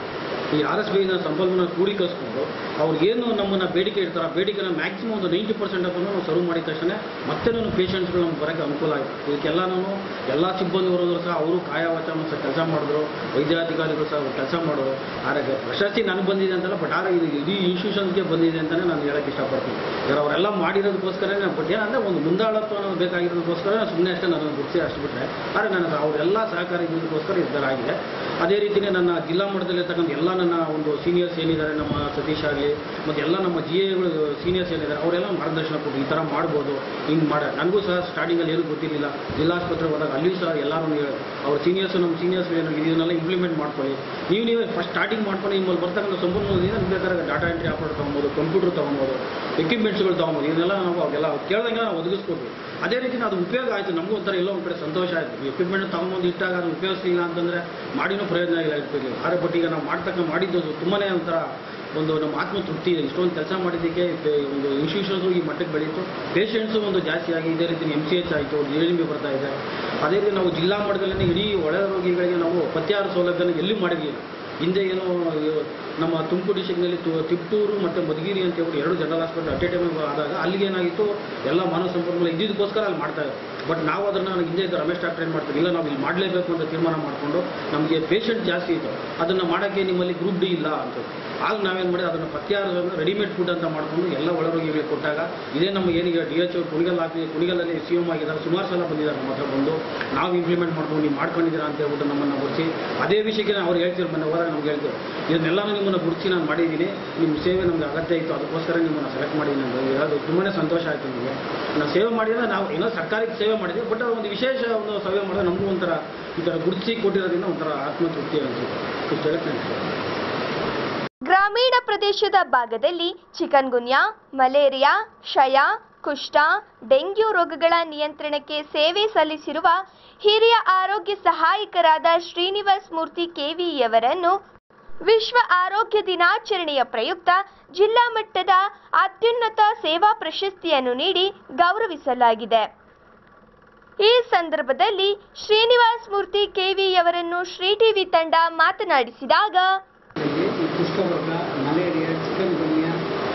ಈ RSBIನ ಸಂಪನ್ಮೂಲ ಕ್ರೋಢೀಕರಿಸ್ಕೊಂಡು ಅವ್ರಿಗೇನು ನಮ್ಮನ್ನು ಬೇಡಿಕೆ ಇರ್ತಾರೆ, ಆ ಬೇಡಿಕೆನ ಮ್ಯಾಕ್ಸಿಮಮ್ ಒಂದು 90% ಅದನ್ನು ನಾವು ಸರ್ವ್ ಮಾಡಿದ ತಕ್ಷಣ ಮತ್ತೆ ನಾನು ಪೇಷಂಟ್ಸ್ಗಳು ನಮ್ಗೆ ಬರೋಕ್ಕೆ ಅನುಕೂಲ ಆಯಿತು. ಇದಕ್ಕೆಲ್ಲ ನಾನು ಎಲ್ಲ ಸಿಬ್ಬಂದಿವರೆಗೂ ಸಹ ಅವರು ಕಾಯವಾಚ ಸಹ ಕೆಲಸ ಮಾಡಿದ್ರು, ವೈದ್ಯಾಧಿಕಾರಿಗಳು ಸಹ ಕೆಲಸ ಮಾಡಿದ್ರು. ಆದರೆ ಪ್ರಶಸ್ತಿ ನನಗೆ ಬಂದಿದೆ ಅಂತಲ್ಲ, ಬಟ್ ಆದರೆ ಇದು ಇಡೀ ಇನ್ಸ್ಟಿಟ್ಯೂಷನ್ಗೆ ಬಂದಿದೆ ಅಂತಲೇ ನಾನು ಹೇಳೋಕ್ಕೆ ಇಷ್ಟಪಡ್ತೀನಿ. ಯಾರು ಅವರೆಲ್ಲ ಮಾಡಿರೋದಕ್ಕೋಸ್ಕರ ಬಟ್ ಏನಂದರೆ ಒಂದು ಮುಂದಾಳತ್ವ ಅನ್ನೋದು ಬೇಕಾಗಿರೋದಕ್ಕೋಸ್ಕರ ಸುಮ್ಮನೆ ಅಷ್ಟೇ ನಾನು ಗುರುತಿಸಿ ಅಷ್ಟು ಬಿಟ್ಟರೆ, ಆದರೆ ನನಗೆ ಅವರೆಲ್ಲ ಸಹಕಾರ ಇದ್ದಕ್ಕೋಸ್ಕರ ಇದ್ದಾಗಿದೆ. ಅದೇ ರೀತಿಯೇ ನನ್ನ ಜಿಲ್ಲಾ ಮಟ್ಟದಲ್ಲಿರ್ತಕ್ಕಂಥ ಎಲ್ಲ ನನ್ನ ಒಂದು ಸೀನಿಯರ್ಸ್ ಏನಿದ್ದಾರೆ, ನಮ್ಮ ಸತೀಶ್ ಆಗಲಿ ಮತ್ತು ಎಲ್ಲ ನಮ್ಮ GAಗಳು ಸೀನಿಯರ್ಸ್ ಏನಿದ್ದಾರೆ ಅವರೆಲ್ಲ ಮಾರ್ಗದರ್ಶನ ಕೊಟ್ಟು ಈ ಥರ ಮಾಡ್ಬೋದು, ಹಿಂಗೆ ನನಗೂ ಸಹ ಸ್ಟಾರ್ಟಿಂಗಲ್ಲಿ ಏನೂ ಗೊತ್ತಿರಲಿಲ್ಲ. ಜಿಲ್ಲಾಸ್ಪತ್ರೆ ಹೋದಾಗ ಅಲ್ಲಿಯೂ ಸಹ ಎಲ್ಲರೂ ಅವ್ರ ಸೀನಿಯರ್ಸು ನಮ್ಮ ಸೀನಿಯರ್ಸ್ ಇದನ್ನೆಲ್ಲ ಇಂಪ್ಲಿಮೆಂಟ್ ಮಾಡ್ಕೊಳ್ಳಿ, ನೀವೇ ಫಸ್ಟ್ ಸ್ಟಾರ್ಟಿಂಗ್ ಮಾಡ್ಕೊಂಡು ನಿಮ್ಮಲ್ಲಿ ಬರ್ತಕ್ಕಂಥ ಸಂಪೂರ್ಣದಿಂದ ಬೇಕಾದ್ರೆ ಡಾಟಾ ಎಂಟ್ರಿ ಆಪರೇಟರ್ ತೊಗೊಬೋದು, ಕಂಪ್ಯೂಟರ್ ತೊಗೊಬೋದು, ಎಕ್ವಿಪ್ಮೆಂಟ್ಸ್ಗಳು ತೊಗೊಬೋದು, ಇದನ್ನೆಲ್ಲ ನಾವು ಅವೆಲ್ಲ ಕೇಳ್ದಂಗೆ ನಾವು ಒದಗಿಸ್ಕೊಡ್ತೀವಿ. ಅದೇ ರೀತಿ ಅದು ಉಪಯೋಗ ಆಯಿತು, ನಮಗೂ ಒಂಥರ ಎಲ್ಲೋ ಒಂದು ಕಡೆ ಸಂತೋಷ ಆಯಿತು. ಎಕ್ವಿಪ್ಮೆಂಟ್ ತೊಗೊಂಬಂದು ಇಟ್ಟಾಗ ಅದು ಉಪಯೋಗಿಸಲಿಲ್ಲ ಅಂತಂದರೆ ಮಾಡಿನೂ ಪ್ರಯೋಜನ ಇಲ್ಲ ಇರ್ತಿರ್ಲಿಲ್ಲ. ಆದರೆ ಬಟ್ ಈಗ ನಾವು ಮಾಡಿದ್ದು ತುಂಬಾ ಒಂಥರ ಒಂದು ನಮ್ಮ ಆತ್ಮತೃಪ್ತಿ ಇದೆ. ಇಷ್ಟೊಂದು ಕೆಲಸ ಮಾಡಿದ್ದಕ್ಕೆ ಒಂದು ಇನ್ಸ್ಟಿಟ್ಯೂಷನ್ಸು ಈ ಮಟ್ಟಕ್ಕೆ ಬೆಳೀತು, ಪೇಷಂಟ್ಸು ಒಂದು ಜಾಸ್ತಿ ಆಗಿ ಇದೇ ರೀತಿ MCH ಆಯಿತು, DLMB ಬರ್ತಾ ಇದೆ. ಅದೇ ರೀತಿ ನಾವು ಜಿಲ್ಲಾ ಮಟ್ಟದಲ್ಲಿ ಇಡೀ ಒಳ ರೋಗಿಗಳಿಗೆ ನಾವು ಪತ್ಯಾಹಾರ ಸೌಲಭ್ಯನ ಎಲ್ಲಿ ಮಾಡಿರಲಿಲ್ಲ. ಹಿಂದೆ ಏನೋ ನಮ್ಮ ತುಮಕೂರು ಡಿಸ್ಟ್ರಿಕ್ನಲ್ಲಿ ತಿಪ್ಟೂರು ಮತ್ತು ಮಧುಗಿರಿ ಅಂತ ಹೇಳ್ಬಿಟ್ಟು 2 general hospital at a time ಆದಾಗ ಅಲ್ಲಿಗೆ ಏನಾಗಿತ್ತು, ಎಲ್ಲ ಮಾನವ ಸಂಪನ್ಮೂಲ ಇದ್ದಿದ್ದಕ್ಕೋಸ್ಕರ ಅಲ್ಲಿ ಮಾಡ್ತಾಯಿದ್ರು. ಬಟ್ ನಾವು ಅದನ್ನು ಹಿಂದೆ ಇದ್ದ ರಮೇಶ್ ಡಾಕ್ಟರ್ ಏನು ಮಾಡ್ತೀವಿ, ಇಲ್ಲ ನಾವು ಇಲ್ಲಿ ಮಾಡಲೇಬೇಕು ಅಂತ ತೀರ್ಮಾನ ಮಾಡಿಕೊಂಡು ನಮಗೆ ಪೇಷಂಟ್ ಜಾಸ್ತಿ ಇತ್ತು, ಅದನ್ನು ಮಾಡೋಕ್ಕೆ ನಿಮ್ಮಲ್ಲಿ ಗ್ರೂಪ್ ಡಿ ಇಲ್ಲ ಅಂತ. ಆಗ ನಾವೇನು ಮಾಡಿದ್ರೆ ಅದನ್ನು ಪತ್ಯಾಹಾರವನ್ನು ರೆಡಿಮೇಡ್ ಫುಡ್ ಅಂತ ಮಾಡಿಕೊಂಡು ಎಲ್ಲ ಒಳರೋಗಿಗಳಿಗೆ ಕೊಟ್ಟಾಗ ಇದೇ ನಮ್ಮ ಏನೀಗ DHO ಕುಣಿಗಲಲ್ಲಿ CM ಆಗಿದ್ದಾರೆ, ಸುಮಾರು ಸಲ ಬಂದಿದ್ದಾರೆ ನಮ್ಮ ಹತ್ರ ಬಂದು ನಾವು ಇಂಪ್ಲಿಮೆಂಟ್ ಮಾಡ್ಕೊಂಡು ನೀವು ಮಾಡ್ಕೊಂಡಿದ್ದೀರಾ ಅಂತ ಹೇಳ್ಬಿಟ್ಟು ನಮ್ಮನ್ನು ಗುರುತಿಸಿ ಅದೇ ವಿಷಯಕ್ಕೆ ಅವ್ರು ಹೇಳ್ತೀವಿ, ಮೊನ್ನೆ ಹೋದಾಗ ನಮ್ಗೆ ಹೇಳ್ತೀವಿ ಇದನ್ನೆಲ್ಲ ನಿಮ್ಮನ್ನು ಗುರುತಿಸಿ ನಾನು ಮಾಡಿದ್ದೀನಿ, ನಿಮ್ಮ ಸೇವೆ ನಮಗೆ ಅಗತ್ಯ ಇತ್ತು, ಅದಕ್ಕೋಸ್ಕರ ನಿಮ್ಮನ್ನು ಸೆಲೆಕ್ಟ್ ಮಾಡಿದ್ದೀನಿ ಅಂತ ಹೇಳೋದು ತುಂಬಾ ಸಂತೋಷ ಆಯಿತು ನಮಗೆ. ನಾವು ಸೇವೆ ಮಾಡಿದರೆ ನಾವು ಏನೋ ಸರ್ಕಾರಕ್ಕೆ ಸೇವೆ ಮಾಡಿದ್ವಿ, ಬಟ್ ಒಂದು ವಿಶೇಷ ಒಂದು ಸೇವೆ ಮಾಡಿದ್ರೆ ನಮಗೂ ಒಂಥರ ಈ ಥರ ಗುರುತಿಸಿ ಕೊಟ್ಟಿರೋದ್ರಿಂದ ಒಂಥರ ಆತ್ಮತೃಪ್ತಿ ಅನಿಸುತ್ತೆ. ಇಷ್ಟು ಹೇಳಕ್ಕೆ ಗ್ರಾಮೀಣ ಪ್ರದೇಶದ ಭಾಗದಲ್ಲಿ ಚಿಕನ್ಗುನ್ಯಾ, ಮಲೇರಿಯಾ, ಕ್ಷಯ, ಕುಷ್ಠ, ಡೆಂಗ್ಯೂ ರೋಗಗಳ ನಿಯಂತ್ರಣಕ್ಕೆ ಸೇವೆ ಸಲ್ಲಿಸಿರುವ ಹಿರಿಯ ಆರೋಗ್ಯ ಸಹಾಯಕರಾದ ಶ್ರೀನಿವಾಸ್ ಮೂರ್ತಿ KVಯವರನ್ನು ವಿಶ್ವ ಆರೋಗ್ಯ ದಿನಾಚರಣೆಯ ಪ್ರಯುಕ್ತ ಜಿಲ್ಲಾ ಮಟ್ಟದ ಅತ್ಯುನ್ನತ ಸೇವಾ ಪ್ರಶಸ್ತಿಯನ್ನು ನೀಡಿ ಗೌರವಿಸಲಾಗಿದೆ. ಈ ಸಂದರ್ಭದಲ್ಲಿ ಶ್ರೀನಿವಾಸ್ ಮೂರ್ತಿ KVಯವರನ್ನು ಶ್ರೀ ಟಿವಿ ತಂಡ ಮಾತನಾಡಿಸಿದಾಗ, ಈ ಕುಷ್ಠರೋಗ, ಮಲೇರಿಯಾ, ಚಿಕನ್ಗುನ್ಯಾ,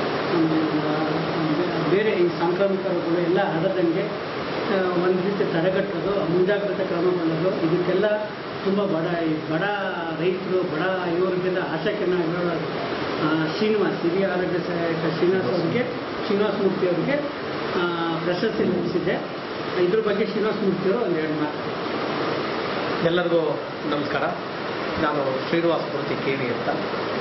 ಬೇರೆ ಈ ಸಾಂಕ್ರಾಮಿಕ ರೋಗಗಳು ಎಲ್ಲ ಹರಡದಂಗೆ ಒಂದು ರೀತಿ ತಡೆಗಟ್ಟೋದು, ಮುಂಜಾಗ್ರತೆ ಕ್ರಮಗೊಳ್ಳೋದು, ಇದಕ್ಕೆಲ್ಲ ತುಂಬ ಬಡ ರೈತರು, ಬಡ ಇವರಿಗೆಲ್ಲ ಆಶಾಕಿರಣ ಶ್ರೀನಿವಾಸ್, ಹಿರಿಯ ಆರೋಗ್ಯ ಸಹಾಯಕ ಶ್ರೀನಿವಾಸ್ ಮೂರ್ತಿ ಅವರಿಗೆ ಪ್ರಶಸ್ತಿ ಲಭಿಸಿದೆ. ಇದ್ರ ಬಗ್ಗೆ ಶ್ರೀನಿವಾಸ್ ಮೂರ್ತಿಯವರು ಒಂದು 2 ಮಾತು. ಎಲ್ಲರಿಗೂ ನಮಸ್ಕಾರ. ನಾನು ಶ್ರೀನಿವಾಸ್ ಮೂರ್ತಿ KV ಅಂತ.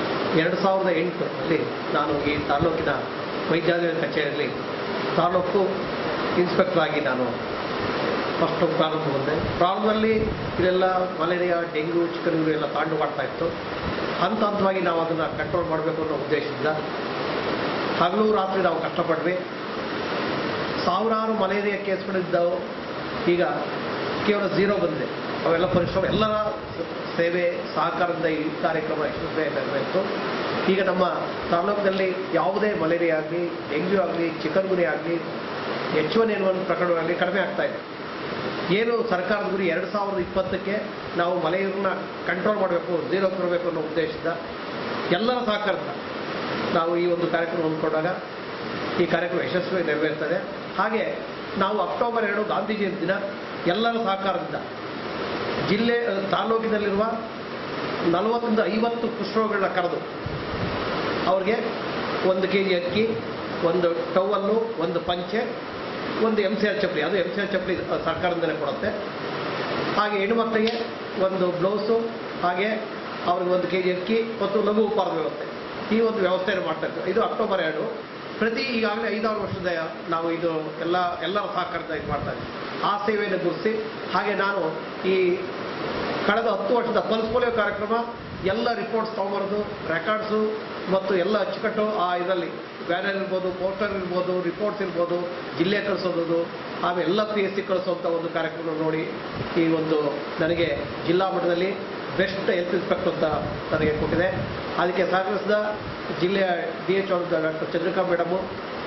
2008 ನಾನು ಈ ತಾಲೂಕಿನ ವೈದ್ಯಾಧಿಕಾರಿ ಕಚೇರಿಯಲ್ಲಿ ತಾಲೂಕು ಇನ್ಸ್ಪೆಕ್ಟರ್ ಆಗಿ ನಾನು ಫಸ್ಟ್ ಪ್ರಾರಂಭ ಬಂದೆ. ಪ್ರಾರಂಭದಲ್ಲಿ ಇದೆಲ್ಲ ಮಲೇರಿಯಾ, ಡೆಂಗ್ಯೂ, ಚಿಕನ್ಗುನ್ಯಾ ಎಲ್ಲ ತಾಂಡು ಮಾಡ್ತಾ ಇತ್ತು. ಹಂತ ಹಂತವಾಗಿ ನಾವು ಅದನ್ನು ಕಂಟ್ರೋಲ್ ಮಾಡಬೇಕು ಅನ್ನೋ ಉದ್ದೇಶದಿಂದ ಹಗಲು ರಾತ್ರಿ ನಾವು ಕಷ್ಟಪಟ್ವಿ. ಸಾವಿರಾರು ಮಲೇರಿಯಾ ಕೇಸ್ಗಳಿದ್ದವು, ಈಗ ಕೇವಲ 0 ಬಂದಿದೆ. ಅವೆಲ್ಲ ಪರಿಶ್ರಮ, ಎಲ್ಲರ ಸೇವೆ ಸಹಕಾರದಿಂದ ಈ ಕಾರ್ಯಕ್ರಮ ಯಶಸ್ವಿಯಾಗಬೇಕು. ಈಗ ನಮ್ಮ ತಾಲೂಕಿನಲ್ಲಿ ಯಾವುದೇ ಮಲೇರಿಯಾ ಆಗಲಿ, ಡೆಂಗ್ಯೂ ಆಗಲಿ, ಚಿಕನ್ಗುನ್ಯಾ ಆಗಲಿ, H1N1 ಪ್ರಕರಣಗಳಲ್ಲಿ ಕಡಿಮೆ ಆಗ್ತಾ ಇದೆ. ಏನು ಸರ್ಕಾರದ ಗುರಿ 2020ಕ್ಕೆ ನಾವು ಮಲೇರಿಯಾನ ಕಂಟ್ರೋಲ್ ಮಾಡಬೇಕು, 0 ಬರಬೇಕು ಅನ್ನೋ ಉದ್ದೇಶದಿಂದ ಎಲ್ಲರ ಸಹಕಾರದಿಂದ ನಾವು ಈ ಒಂದು ಕಾರ್ಯಕ್ರಮ ಹೊಂದ್ಕೊಂಡಾಗ ಈ ಕಾರ್ಯಕ್ರಮ ಯಶಸ್ವಿಯಾಗಿ ನೆರವೇರ್ತದೆ. ಹಾಗೆ ನಾವು ಅಕ್ಟೋಬರ್ 2 ಗಾಂಧಿ ಜಯಂತಿ ದಿನ ಎಲ್ಲರ ಸಹಕಾರದಿಂದ ತಾಲೂಕಿನಲ್ಲಿರುವ 40ರಿಂದ 50 ಕುಷ್ಠರೋಗಗಳನ್ನ ಕರೆದು ಅವ್ರಿಗೆ 1 kg ಅಕ್ಕಿ, 1 ಟವಲ್ಲು, 1 ಪಂಚೆ, 1 MCR ಚಪ್ಪಲಿ, ಅದು MCR ಚಪ್ಪಲಿ ಸರ್ಕಾರದಿಂದಲೇ ಕೊಡುತ್ತೆ. ಹಾಗೆ ಹೆಣ್ಣುಮಕ್ಕಳಿಗೆ 1 ಬ್ಲೌಸು, ಹಾಗೆ ಅವ್ರಿಗೆ 1 kg ಅಕ್ಕಿ ಮತ್ತು ಲಘು ಉಪಹಾರದ ವ್ಯವಸ್ಥೆ, ಈ ಒಂದು ವ್ಯವಸ್ಥೆಯನ್ನು ಮಾಡ್ತಾ ಇರ್ತೀವಿ. ಇದು ಅಕ್ಟೋಬರ್ 2. ಪ್ರತಿ ಈಗಾಗಲೇ 5-6 ವರ್ಷದ ನಾವು ಇದು ಎಲ್ಲರ ಸಹಕಾರದ ಇದು ಮಾಡ್ತಾ ಇದ್ದೀವಿ. ಆ ಸೇವೆಯನ್ನು ಗುರುತಿಸಿ, ಹಾಗೆ ನಾನು ಈ ಕಳೆದ 10 ವರ್ಷದ ಪಲ್ಸ್ ಪೋಲಿಯೋ ಕಾರ್ಯಕ್ರಮ ಎಲ್ಲ ರಿಪೋರ್ಟ್ಸ್ ತೊಗೊಂಬರೋದು, ರೆಕಾರ್ಡ್ಸು ಮತ್ತು ಎಲ್ಲ ಅಚ್ಚುಕಟ್ಟು ಇದರಲ್ಲಿ ಬ್ಯಾನರ್ ಇರ್ಬೋದು, ಪೋಸ್ಟರ್ ಇರ್ಬೋದು, ರಿಪೋರ್ಟ್ಸ್ ಇರ್ಬೋದು, ಜಿಲ್ಲೆ ಕಳಿಸೋದು, ಆಮೇಲೆ ಎಲ್ಲ PSC ಕಳಿಸೋಂಥ ಒಂದು ಕಾರ್ಯಕ್ರಮ ನೋಡಿ ಈ ಒಂದು ನನಗೆ ಜಿಲ್ಲಾ ಮಟ್ಟದಲ್ಲಿ ಬೆಸ್ಟ್ ಹೆಲ್ತ್ ಇನ್ಸ್ಪೆಕ್ಟರ್ ಅಂತ ನನಗೆ ಕೊಟ್ಟಿದೆ. ಅದಕ್ಕೆ ಸಹಕರಿಸಿದ ಜಿಲ್ಲೆಯ DHO ಡಾಕ್ಟರ್ ಚಂದ್ರಿಕಾ ಮೇಡಮು,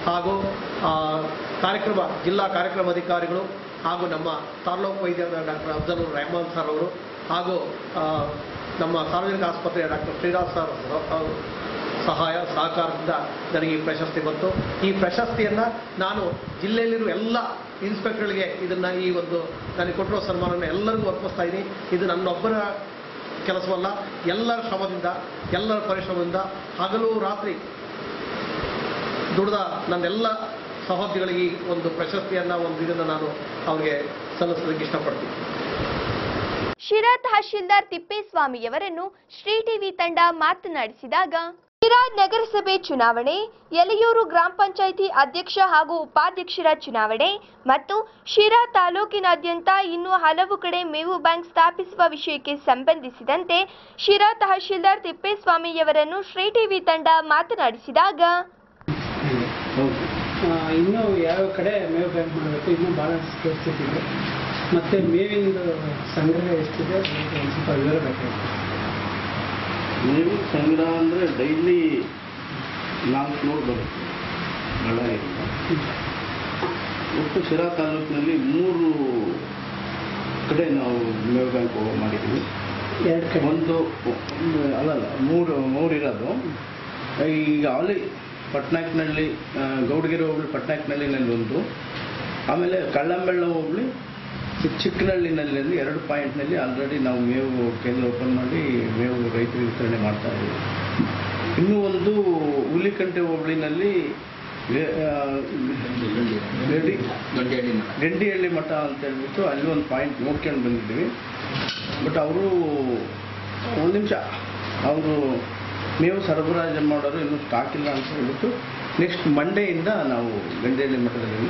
ಹಾಗೂ ಜಿಲ್ಲಾ ಕಾರ್ಯಕ್ರಮಾಧಿಕಾರಿಗಳು ಹಾಗೂ ನಮ್ಮ ತಾಲೂಕು ವೈದ್ಯರಾದ ಡಾಕ್ಟರ್ ಅಫ್ಜಲ್ ರೆಹಮಾನ್ ಸರ್ ಅವರು ಹಾಗೂ ನಮ್ಮ ಸಾರ್ವಜನಿಕ ಆಸ್ಪತ್ರೆಯ ಡಾಕ್ಟರ್ ಶ್ರೀರಾಜ್ ಸರ್ ಸಹಕಾರದಿಂದ ನನಗೆ ಈ ಪ್ರಶಸ್ತಿ ಬಂತು. ಈ ಪ್ರಶಸ್ತಿಯನ್ನು ನಾನು ಜಿಲ್ಲೆಯಲ್ಲಿರುವ ಎಲ್ಲ ಇನ್ಸ್ಪೆಕ್ಟರ್ಗಳಿಗೆ ನನಗೆ ಕೊಟ್ಟಿರೋ ಸನ್ಮಾನವನ್ನು ಎಲ್ಲರಿಗೂ ಅರ್ಪಿಸ್ತಾ ಇದ್ದೀನಿ. ಇದು ನನ್ನೊಬ್ಬರ ಕೆಲಸವಲ್ಲ, ಎಲ್ಲರ ಶ್ರಮದಿಂದ, ಎಲ್ಲರ ಪರಿಶ್ರಮದಿಂದ ಹಗಲು ರಾತ್ರಿ ದುಡಿದ ನನ್ನೆಲ್ಲ ಸಹೋದ್ಯೋಗಿಗಳಿಗೆ ಒಂದು ಪ್ರಶಸ್ತಿಯನ್ನು ಇದನ್ನು ನಾನು ಅವರಿಗೆ ಸಲ್ಲಿಸಲಿಕ್ಕೆ ಇಷ್ಟಪಡ್ತೀನಿ. ಶಿರಾ ತಹಶೀಲ್ದಾರ್ ತಿಪ್ಪೇಸ್ವಾಮಿಯವರನ್ನು ಶ್ರೀ ಟಿವಿ ತಂಡ ಮಾತನಾಡಿಸಿದಾಗ, ಶಿರಾ ನಗರಸಭೆ ಚುನಾವಣೆ, ಯಲೆಯೂರು ಗ್ರಾಮ ಪಂಚಾಯಿತಿ ಅಧ್ಯಕ್ಷ ಹಾಗೂ ಉಪಾಧ್ಯಕ್ಷರ ಚುನಾವಣೆ ಮತ್ತು ಶಿರಾ ತಾಲೂಕಿನಾದ್ಯಂತ ಇನ್ನೂ ಹಲವು ಕಡೆ ಮೇವು ಬ್ಯಾಂಕ್ ಸ್ಥಾಪಿಸುವ ವಿಷಯಕ್ಕೆ ಸಂಬಂಧಿಸಿದಂತೆ ಶಿರಾ ತಹಶೀಲ್ದಾರ್ ತಿಪ್ಪೇಸ್ವಾಮಿಯವರನ್ನು ಶ್ರೀ ಟಿವಿ ತಂಡ ಮಾತನಾಡಿಸಿದಾಗ, ಇನ್ನೂ ಯಾವ ಕಡೆ ಮೇವು ಬ್ಯಾಂಕ್ ಮಾಡಬೇಕು, ಇನ್ನೂ ಭಾಳಷ್ಟು ಪರಿಸ್ಥಿತಿ ಇದೆ. ಮತ್ತು ಮೇವಿನ ಸಂಗ್ರಹ ಎಷ್ಟಿದೆ ಒಂದು ಸ್ವಲ್ಪ ವಿವರ ಬೇಕಾಗಿದೆ. ಮೇವು ಸಂಗ್ರಹ ಅಂದರೆ ಡೈಲಿ 4 ಲೋಡ್ ಬರುತ್ತೆ ಬಳ್ಳಾರಿ. ಒಟ್ಟು ಶಿರಾ ತಾಲೂಕಿನಲ್ಲಿ 3 ಕಡೆ ನಾವು ಮೇವು ಬ್ಯಾಂಕ್ ಮಾಡಿದ್ದೀವಿ. 2 ಕಡೆ ಒಂದು ಅಲ್ಲಲ್ಲ 3 ಇರೋದು. ಈಗ ಅಲ್ಲಿ ಪಟ್ನಾಯಕ್ನಲ್ಲಿ ಗೌಡಗಿರಿ ಹೋಬಳಿ ಪಟ್ನಾಯಕ್ನಲ್ಲಿ ಒಂದು, ಆಮೇಲೆ ಕಳ್ಳಂಬೆಳ್ಳ ಹೋಬಳಿ ಚಿಕ್ಕನಹಳ್ಳಿನಲ್ಲಿ 2 ಪಾಯಿಂಟ್ನಲ್ಲಿ ಆಲ್ರೆಡಿ ನಾವು ಮೇವು ಕೇಂದ್ರ ಓಪನ್ ಮಾಡಿ ಮೇವು ರೈತರಿಗೆ ವಿತರಣೆ ಮಾಡ್ತಾ ಇದ್ದೀವಿ. ಇನ್ನೂ ಒಂದು ಹುಲಿಕಂಟೆ ಹೋಬಳಿನಲ್ಲಿ ಗಂಡಿಹಳ್ಳಿ ಮಠ ಅಂತ ಹೇಳ್ಬಿಟ್ಟು ಅಲ್ಲಿ ಒಂದು ಪಾಯಿಂಟ್ ನೋಡ್ಕೊಂಡು ಬಂದಿದ್ದೀವಿ. ಬಟ್ ಅವರು ಒಂದು ನಿಮಿಷ ಅವರು ಮೇವು ಸರಬರಾಜು ಮಾಡೋರು ಇನ್ನೂ ಸ್ಟಾಕ್ ಇಲ್ಲ ಅಂತ ಹೇಳ್ಬಿಟ್ಟು ನೆಕ್ಸ್ಟ್ ಮಂಡೆಯಿಂದ ನಾವು ಗಂಡಿಹಳ್ಳಿ ಮಠದಲ್ಲಿ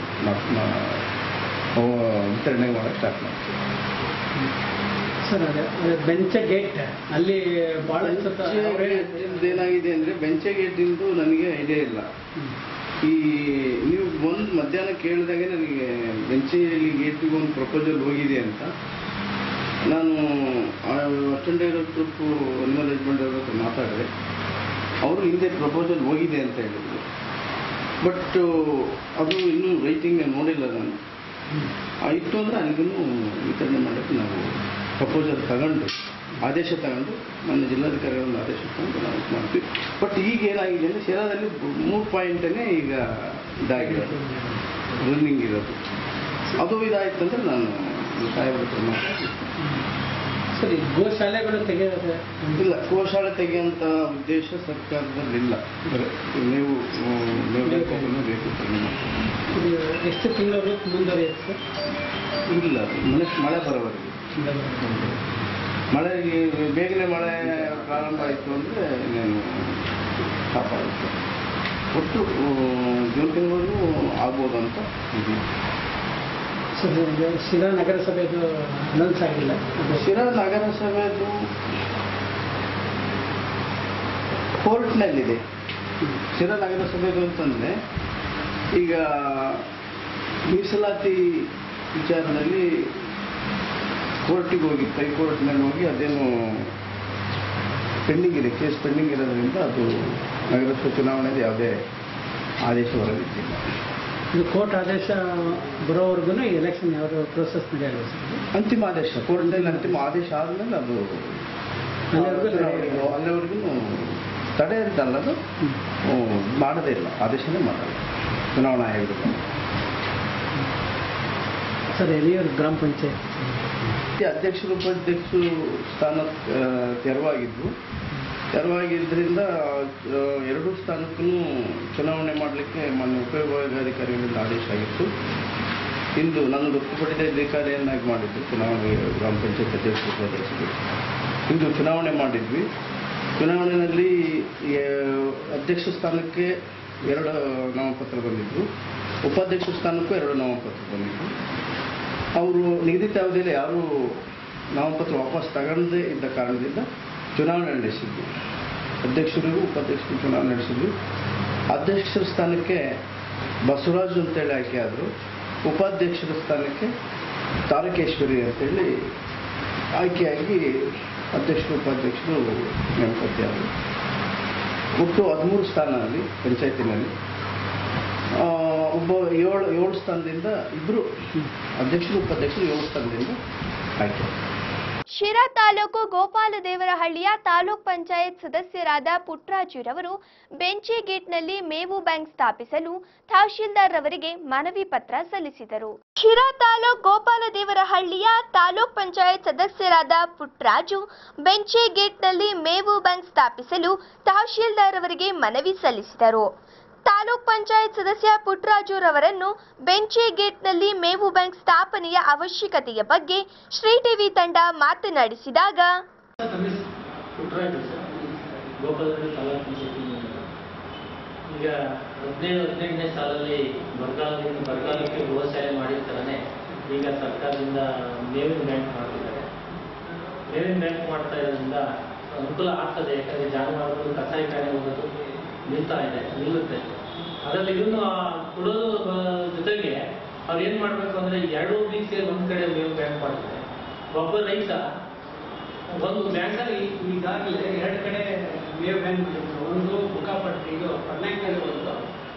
ವಿತರಣೆ ಮಾಡೋಕ್ಕೆ ಸ್ಟಾರ್ಟ್ ಮಾಡ್ತೀವಿ. ಸರ್ ಅದೇ ಬೆಂಚಗೇಟ್ ಅಲ್ಲಿ ಭಾಳ ಏನಾಗಿದೆ ಅಂದರೆ ಬೆಂಚಗೇಟಿಂದು ನನಗೆ ಐಡಿಯಾ ಇಲ್ಲ. ಈ ನೀವು ಒಂದು ಮಧ್ಯಾಹ್ನ ಕೇಳಿದಾಗೆ ನನಗೆ ಬೆಂಚಲ್ಲಿ ಗೇಟಿಗೆ ಒಂದು ಪ್ರಪೋಸಲ್ ಹೋಗಿದೆ ಅಂತ ನಾನು ಅಟೆಂಡ್ ಡೈರೆಕ್ಟರ್ ಅನಿಮಲ್ ಹಸ್ಬೆಂಡ್ ಅವ್ರ ಹತ್ರ ಮಾತಾಡಿದೆ. ಅವರು ಹಿಂದೆ ಪ್ರಪೋಸಲ್ ಹೋಗಿದೆ ಅಂತ ಹೇಳಿದ್ರು. ಬಟ್ ಅದು ಇನ್ನೂ ರೈಟಿಂಗ್ ನೋಡಿಲ್ಲ ನಾನು. ಇತ್ತು ಅಂದರೆ ಅಲ್ಲಿಗೂ ವಿತರಣೆ ಮಾಡೋಕ್ಕೆ ನಾವು ಪ್ರಪೋಸಲ್ ತಗೊಂಡು ಆದೇಶ ತಗೊಂಡು ನನ್ನ ಜಿಲ್ಲಾಧಿಕಾರಿಗಳನ್ನು ಆದೇಶ ತಗೊಂಡು ನಾವು ಮಾಡ್ತೀವಿ. ಬಟ್ ಈಗ ಏನಾಗಿದೆ ಅಂದರೆ ಶಿರಾದಲ್ಲಿ 3 ಪಾಯಿಂಟನ್ನೇ ಈಗ ಇದಾಗಿರೋದು, ರನ್ನಿಂಗ್ ಇರೋದು. ಅದು ಇದಾಯ್ತು ಅಂದರೆ ನಾನು ಸಾಹೇಬ್ರ ಹತ್ರ ಮಾತಾಡ್ತೀನಿ. ಸರಿ, ಗೋಶಾಲೆಗಳು ತೆಗೆಯೋದು ಇಲ್ಲ, ಗೋಶಾಲೆ ತೆಗೆಯುವಂಥ ಉದ್ದೇಶ ಸರ್ಕಾರದಲ್ಲಿಲ್ಲ. ನೀವು ಬೇಕು ಎಷ್ಟು ತಿಂಗಳು ಮುಂದುವರಿಯುತ್ತೆ ಸರ್? ಇಲ್ಲ, ಮಳೆ ಬರೋವರೆಗೆ. ಮಳೆ ಬೇಗನೆ ಮಳೆ ಪ್ರಾರಂಭ ಆಯಿತು ಅಂದರೆ ಇನ್ನೇನು ಕಾಪಾಡುತ್ತೆ. ಒಟ್ಟು ಜೂನ್ ತಿಂಗಳು ಆಗ್ಬೋದು ಅಂತ ಇದೆ. ಶಿರಾ ನಗರಸಭೆದು ಅನೌನ್ಸ್ ಆಗಿಲ್ಲ. ಶಿರಾ ನಗರಸಭೆದು ಕೋರ್ಟ್ನಲ್ಲಿದೆ. ಶಿರಾ ನಗರಸಭೆದು ಅಂತಂದರೆ ಈಗ ಮೀಸಲಾತಿ ವಿಚಾರದಲ್ಲಿ ಕೋರ್ಟಿಗೆ ಹೋಗಿ ಹೈಕೋರ್ಟ್ನಲ್ಲಿ ಹೋಗಿ ಅದೇನು ಪೆಂಡಿಂಗ್ ಇದೆ, ಕೇಸ್ ಪೆಂಡಿಂಗ್ ಇರೋದ್ರಿಂದ ಅದು ನಗರಸಭೆ ಚುನಾವಣೆಗೆ ಯಾವುದೇ ಆದೇಶ ಹೊರಬಿದ್ದಿಲ್ಲ. ಇದು ಕೋರ್ಟ್ ಆದೇಶ ಬರೋವರೆಗೂ ಎಲೆಕ್ಷನ್ ಯಾವುದೋ ಪ್ರೋಸೆಸ್ ನಡೆಯಲ್ಲ ಸರ್? ಅಂತಿಮ ಆದೇಶ ಕೋರ್ಟ್ನಲ್ಲಿ ಅಂತಿಮ ಆದೇಶ ಆದಮೇಲೆ ಅದು ಅಲ್ಲಿವರೆಗೂ ತಡೆ ಅಂತಲ್ಲ, ಅದು ಮಾಡೋದೇ ಇಲ್ಲ, ಆದೇಶನೇ ಮಾಡಲ್ಲ ಚುನಾವಣಾ ಆಯೋಗದಲ್ಲಿ. ಸರ್, ಯಲೆಯೂರು ಗ್ರಾಮ ಪಂಚಾಯತ್ ಅಧ್ಯಕ್ಷರು ಉಪಾಧ್ಯಕ್ಷರು ಸ್ಥಾನ ತೆರವಾಗಿದ್ದರಿಂದ 2 ಸ್ಥಾನಕ್ಕೂ ಚುನಾವಣೆ ಮಾಡಲಿಕ್ಕೆ ಮಾನ್ಯ ಉಪವಿಭಾಗಾಧಿಕಾರಿಗಳಿಂದ ಆದೇಶ ಆಗಿತ್ತು. ಇಂದು ನಾನು ಒತ್ತುಪಡಿತ ಅಧಿಕಾರಿಯನ್ನಾಗಿ ಮಾಡಿದ್ದು ಚುನಾವಣೆ ಗ್ರಾಮ ಪಂಚಾಯತ್ ಅಧ್ಯಕ್ಷರು ಉಪಾಧ್ಯಕ್ಷರು. ಇಂದು ಚುನಾವಣೆ ಮಾಡಿದ್ವಿ. ಚುನಾವಣೆಯಲ್ಲಿ ಅಧ್ಯಕ್ಷ ಸ್ಥಾನಕ್ಕೆ 2 ನಾಮಪತ್ರ ಬಂದಿದ್ದು, ಉಪಾಧ್ಯಕ್ಷ ಸ್ಥಾನಕ್ಕೂ 2 ನಾಮಪತ್ರ ಬಂದಿದ್ದು. ಅವರು ನಿಗದಿತ ಅವಧಿಯಲ್ಲಿ ಯಾರೂ ನಾಮಪತ್ರ ವಾಪಸ್ ತಗೊಂಡೇ ಇದ್ದ ಕಾರಣದಿಂದ ಚುನಾವಣೆ ನಡೆಸಿದ್ವಿ. ಅಧ್ಯಕ್ಷರಿಗೂ ಉಪಾಧ್ಯಕ್ಷರಿಗೂ ಚುನಾವಣೆ ನಡೆಸಿದ್ವಿ. ಅಧ್ಯಕ್ಷರ ಸ್ಥಾನಕ್ಕೆ ಬಸವರಾಜು ಅಂತೇಳಿ ಆಯ್ಕೆ ಆದರು. ಉಪಾಧ್ಯಕ್ಷರ ಸ್ಥಾನಕ್ಕೆ ತಾರಕೇಶ್ವರಿ ಅಂತೇಳಿ ಆಯ್ಕೆಯಾಗಿ ಅಧ್ಯಕ್ಷರು ಉಪಾಧ್ಯಕ್ಷರು ನೇಮಕಾತಿ ಆದರು. ಒಟ್ಟು 13 ಸ್ಥಾನದಲ್ಲಿ ಪಂಚಾಯತಿನಲ್ಲಿ ಒಬ್ಬ ಏಳು ಸ್ಥಾನದಿಂದ ಇಬ್ಬರು ಅಧ್ಯಕ್ಷರು ಉಪಾಧ್ಯಕ್ಷರು 7 ಸ್ಥಾನದಿಂದ ಆಯ್ಕೆ. ಶಿರಾ ತಾಲೂಕು ಗೋಪಾಲದೇವರಹಳ್ಳಿಯ ತಾಲೂಕ್ ಪಂಚಾಯತ್ ಸದಸ್ಯರಾದ ಪುಟ್ಟರಾಜುರವರು ಬೆಂಚಿ ಗೇಟ್ನಲ್ಲಿ ಮೇವು ಬ್ಯಾಂಕ್ ಸ್ಥಾಪಿಸಲು ತಹಶೀಲ್ದಾರ್ ಅವರಿಗೆ ಮನವಿ ಪತ್ರ ಸಲ್ಲಿಸಿದರು. ಶಿರಾ ತಾಲೂಕ್ ಗೋಪಾಲದೇವರಹಳ್ಳಿಯ ತಾಲೂಕ್ ಪಂಚಾಯತ್ ಸದಸ್ಯರಾದ ಪುಟ್ಟರಾಜು ಬೆಂಚಿ ಗೇಟ್ನಲ್ಲಿ ಮೇವು ಬ್ಯಾಂಕ್ ಸ್ಥಾಪಿಸಲು ತಹಶೀಲ್ದಾರ್ ಅವರಿಗೆ ಮನವಿ ಸಲ್ಲಿಸಿದರು. ತಾಲೂಕ್ ಪಂಚಾಯತ್ ಸದಸ್ಯ ಪುಟ್ಟರಾಜುರವರನ್ನು ಬೆಂಚಿ ಗೇಟ್ನಲ್ಲಿ ಮೇವು ಬ್ಯಾಂಕ್ ಸ್ಥಾಪನೆಯ ಅವಶ್ಯಕತೆಯ ಬಗ್ಗೆ ಶ್ರೀ ಟಿವಿ ತಂಡ ಮಾತನಾಡಿಸಿದಾಗ ಈಗ 17ನೇ ಸಾಲಲ್ಲಿ ಬರಗಾಲಕ್ಕೆ ಗೋಶಾಲೆ ಮಾಡಿರ್ತಾರನೆ ಈಗ ಸರ್ಕಾರದಿಂದ ಮೇವಿನ ಬ್ಯಾಂಕ್ ಮಾಡ್ತಿದ್ದಾರೆ. ಮೇವಿನ ಬ್ಯಾಂಕ್ ಮಾಡ್ತಾ ಇರೋದ್ರಿಂದ ಅನುಕೂಲ ಆಗ್ತದೆ. ಯಾಕಂದರೆ ಜಾನುವಾರುಗಳು ಕಸಾಯಿಖಾನೆ ಹೋಗೋದು ನಿಲ್ಲುತ್ತೆ. ಅದರಲ್ಲಿ ಇದನ್ನು ಕೊಡೋದು ಜೊತೆಗೆ ಅವ್ರು ಏನು ಮಾಡಬೇಕು ಅಂದರೆ 2 ಹೋಗ್ಲಿಕ್ಕೆ ಸೇರಿ ಒಂದು ಕಡೆ ಮೇವು ಬ್ಯಾಂಕ್ ಮಾಡ್ತಾರೆ. ಒಬ್ಬ ರೈತ ಒಂದು ಬ್ಯಾಂಕಲ್ಲಿ ಈಗಾಗಲೇ 2 ಕಡೆ ಮೇವು ಬ್ಯಾಂಕ್ ಮಾಡಿದ್ರು. ಒಂದು ಬುಕ್ಕಾಪಟ್ಟಿಗೆ ಪರ್ನಾಯ್ಕಲ್ಲಿ ಒಂದು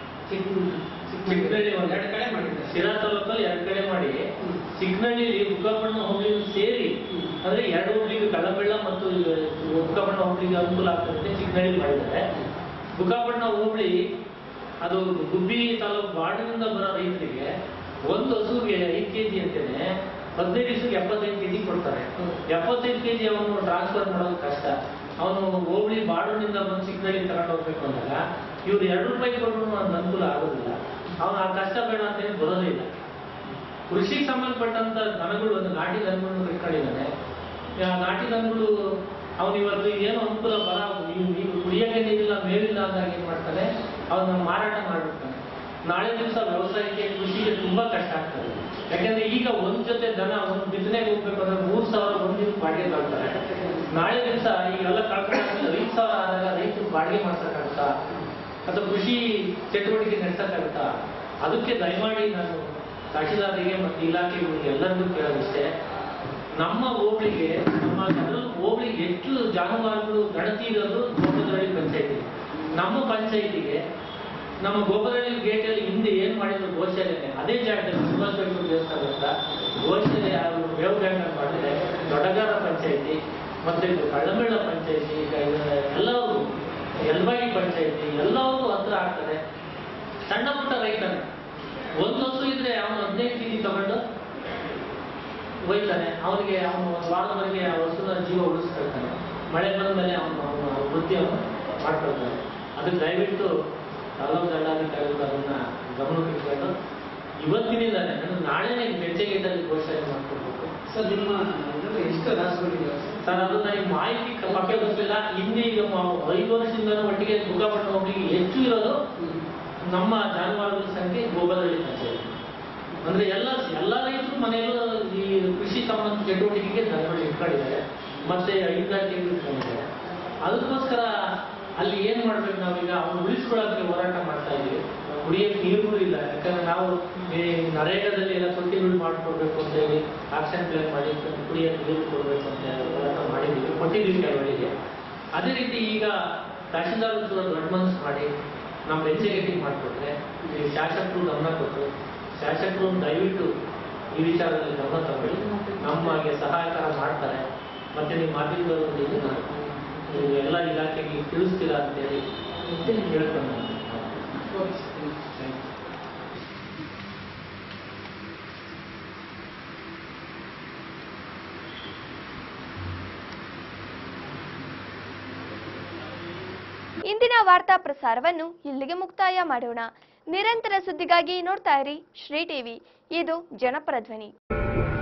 ಚಿಕ್ಕನಹಳ್ಳಿ ಒಂದು 2 ಕಡೆ ಮಾಡಿದ್ದಾರೆ. ಶಿರಾ ತಾಲೂಕಲ್ಲಿ 2 ಕಡೆ ಮಾಡಿ ಚಿಕ್ಕನಹಳ್ಳಿಲಿ ಬುಕ್ಕಾಪಟ್ಟಣ ಹೋಗ್ಲಿಗೆ ಸೇರಿ ಅಂದರೆ 2 ಹೋಗ್ಲಿಗೆ ಕಳ್ಳಬೆಳ್ಳ ಮತ್ತು ಬುಕ್ಕಾಪಟ್ಟಣ ಹೋಗ್ಲಿಕ್ಕೆ ಅನುಕೂಲ ಆಗ್ತದೆ ಚಿಕ್ಕನಹಳ್ಳಿ ಮಾಡಿದ್ದಾರೆ. ಬುಕ್ಕಾಪಟ್ಟಣ ಹೋಬಳಿ ಅದು ಗುಬ್ಬಿ ತಾಲೂಕು ಬಾರ್ಡರ್ನಿಂದ ಬರೋ ರೈತರಿಗೆ ಒಂದು ಹಸುಗೆ 5 kg ಅಂತೇನೆ 15 ದಿವಸಕ್ಕೆ 75 kg ಕೊಡ್ತಾರೆ. 75 kg ಅವನು ಟ್ರಾನ್ಸ್ಫರ್ ಮಾಡೋದು ಕಷ್ಟ. ಅವನು ಹೋಬಳಿ ಬಾರ್ಡರ್ನಿಂದ ಬಂದು ಚಿಕ್ಕನಹಳ್ಳಿ ತಗೊಂಡು ಹೋಗ್ಬೇಕು ಅಂದಾಗ ಇವ್ರು 2 ರೂಪಾಯಿ ಕೊಟ್ಟರು ಒಂದು ಅನುಕೂಲ ಆಗೋದಿಲ್ಲ. ಅವನು ಆ ಕಷ್ಟ ಬೇಡ ಅಂತೇಳಿ ಬರೋದೇ ಇಲ್ಲ. ಕೃಷಿಗೆ ಸಂಬಂಧಪಟ್ಟಂತ ದನಗಳು ಒಂದು ನಾಟಿ ದನಗಳನ್ನು ಇಟ್ಕೊಂಡಿದ್ದಾನೆ. ನಾಟಿ ದನಗಳು ಅವನು ಇವತ್ತು ಏನು ಅನುಕೂಲ ಬರ ನೀವು ಕುಡಿಯೋಕೆ ನೀರಿಲ್ಲ ಮೇವಿಲ್ಲ ಅಂದಾಗ ಏನು ಮಾಡ್ತಾನೆ, ಅವನ್ನ ಮಾರಾಟ ಮಾಡಿಬಿಡ್ತಾನೆ. ನಾಳೆ ದಿವಸ ವ್ಯವಸಾಯಕ್ಕೆ ಕೃಷಿಗೆ ತುಂಬಾ ಕಷ್ಟ ಆಗ್ತದೆ. ಯಾಕಂದ್ರೆ ಈಗ ಒಂದ್ ಜೊತೆ ದನ ಒಂದು ಬಿತ್ತನೆಗೆ ಹೋಗ್ಬೇಕು ಅಂದ್ರೆ 3,000 ಬಂದು ಬಾಡಿಗೆ ತಗೊಳ್ತಾರೆ. ನಾಳೆ ದಿವಸ ಈಗೆಲ್ಲ ಕಳ್ಕೊಂಡ್ರೆ 5,000 ಆದಾಗ ರೈತರು ಬಾಡಿಗೆ ಮಾಡ್ಸಕ್ಕಾಗುತ್ತಾ ಅಥವಾ ಕೃಷಿ ಚಟುವಟಿಕೆ ನಡೆಸಕ್ಕಾಗುತ್ತಾ? ಅದಕ್ಕೆ ದಯಮಾಡಿ ನಾನು ತಹಶೀಲ್ದಾರಿಗೆ ಮತ್ತು ಇಲಾಖೆಗಳಿಗೆ ಎಲ್ಲರಿಗೂ ಕೇಳೋದಿಷ್ಟೇ, ನಮ್ಮ ಹೋಬಳಿಗೆ ಹೋಬಳಿಗೆ ಹೆಚ್ಚು ಜಾನುವಾರುಗಳು ಗಣತಿ ಇರೋದು ಗೋಪದಹಳ್ಳಿ ಪಂಚಾಯತಿ. ನಮ್ಮ ಪಂಚಾಯತಿಗೆ ನಮ್ಮ ಗೋಪದಹಳ್ಳಿ ಗೇಟಲ್ಲಿ ಹಿಂದೆ ಏನು ಮಾಡಿದ್ರು ಗೋಶಾಲೆನೆ ಅದೇ ಜಾಗದಲ್ಲಿ ಸುಭಾಷ್ ದೇವಸ್ಥಾನ ಅಂತ ಗೋಶಾಲೆ ಮೇವು ಬ್ಯಾಂಕ್ ಮಾಡಿದ್ರೆ ದೊಡ್ಡಗಾರ ಪಂಚಾಯತಿ ಮತ್ತೆ ಕಳ್ಳಂಬೆಳ್ಳ ಪಂಚಾಯತಿ ಎಲ್ಲರೂ ಯಲಬಾಗಿ ಪಂಚಾಯತಿ ಎಲ್ಲವೂ ಹತ್ರ ಆಗ್ತದೆ. ಸಣ್ಣ ಪುಟ್ಟ ರೈತನೇ ಒಂದು ಹಸು ಇದ್ರೆ ಅವನು 15 kg ತಗೊಂಡು ಹೋಯ್ತಾನೆ. ಅವನಿಗೆ ಅವನು ಒಂದು ವಾರದವರೆಗೆ ಆ ಹಸುನ ಜೀವ ಉಳಿಸ್ಕೊಳ್ತಾನೆ. ಮಳೆ ಬಂದ ಮೇಲೆ ಅವನ ವೃತ್ತಿಯನ್ನು ಮಾಡ್ಕೊಳ್ತಾನೆ. ಅದಕ್ಕೆ ದಯವಿಟ್ಟು ತಾಲೂಕು ದಂಡಾಧಿಕಾರಿಗಳು ಅದನ್ನ ಗಮನಕ್ಕೆ ಇಟ್ಕೊಂಡು ಇವತ್ತಿನಿಂದಾನೆ ನಾಳೆನೇ ಬೆಂಚೆಗೇಟಲ್ಲಿ ಘೋಷಣೆ ಮಾಡ್ಕೊಡ್ಬೇಕು. ಸರ್ ನಿಮ್ಮ ಎಷ್ಟು ರಾಸುಗಳಿದೆ ಸರ್? ಅದು ನನಗೆ ಮಾಹಿತಿ ಪಕ್ಕೆ ಗೊತ್ತಿಲ್ಲ. ಹಿಂದೆ ಈಗ 5 ವರ್ಷದಿಂದ ಒಟ್ಟಿಗೆ ಬುಕ್ಕಾಪಟ್ಟಣ ಹೋಗ್ಲಿಕ್ಕೆ ಹೆಚ್ಚು ಇರೋದು ನಮ್ಮ ಜಾನುವಾರುಗಳ ಸಂಖ್ಯೆ ಗೋಪದಹಳ್ಳಿ ಪಂಚಾಯತಿ. ಅಂದ್ರೆ ಎಲ್ಲ ರೈತರು ಮನೆಯಲ್ಲೂ ಈ ಕೃಷಿ ಸಂಬಂಧ ಚಟುವಟಿಕೆಗೆ ದನಗಳು ಇಟ್ಕೊಂಡಿದ್ದಾರೆ, ಮತ್ತೆ ಹೈನುಗಾರಿಕೆಗೆ ಇಟ್ಕೊಂಡಿದ್ದಾರೆ. ಅದಕ್ಕೋಸ್ಕರ ಅಲ್ಲಿ ಏನ್ ಮಾಡ್ಬೇಕು ನಾವೀಗ ಅವ್ನು ಉಳಿಸ್ಕೊಳ್ಳೋಕೆ ಹೋರಾಟ ಮಾಡ್ತಾ ಇದೀವಿ. ಕುಡಿಯಕ್ಕೆ ನೀರುಗಳು ಇಲ್ಲ. ಯಾಕಂದ್ರೆ ನಾವು ನರೇಗಾದಲ್ಲಿ ಎಲ್ಲ ತೊಟ್ಟಿಗಳು ಮಾಡಿಕೊಡ್ಬೇಕು ಅಂತ ಹೇಳಿ ಆಕ್ಷನ್ ಪ್ಲಾನ್ ಮಾಡಿ ಕುಡಿಯಕ್ಕೆ ನೀರು ಕೊಡ್ಬೇಕು ಅಂತ ಹೋರಾಟ ಮಾಡಿದ್ದೀವಿ, ಕೊಟ್ಟಿದ್ದೀವಿ ಕೆಲವರಿಗೆ. ಅದೇ ರೀತಿ ಈಗ ತಹಶೀಲ್ದಾರ್ ದೊಡ್ಡ ಮನಸ್ಸು ಮಾಡಿ ನಮ್ಮ ಬೆಂಚೆಗೇಟಿಂಗ್ ಮಾಡಿಕೊಟ್ರೆ ಈ ಶಾಸಕರು ಗಮನ ಕೊಟ್ಟರು. ಶಾಸಕರು ದಯವಿಟ್ಟು ಈ ವಿಚಾರದಲ್ಲಿ ಗಮನ ತಗೊಳ್ಳಿ, ನಮಗೆ ಸಹಾಯಕಾರ ಮಾಡ್ತಾರೆ. ಮತ್ತೆ ನೀವು ಮಾಧ್ಯಮದವರೊಂದಿಗೆ ನೀವು ಎಲ್ಲ ಇಲಾಖೆಗೆ ತಿಳಿಸ್ತೀರಾ ಅಂತೇಳಿ ಕೇಳ್ಕೊಂಡು ಇಂದಿನ ವಾರ್ತಾ ಪ್ರಸಾರವನ್ನು ಇಲ್ಲಿಗೆ ಮುಕ್ತಾಯ ಮಾಡೋಣ. ನಿರಂತರ ಸುದ್ದಿಗಾಗಿ ನೋಡ್ತಾ ಇರಿ ಶ್ರೀ ಟಿವಿ, ಇದು ಜನಪರ ಧ್ವನಿ.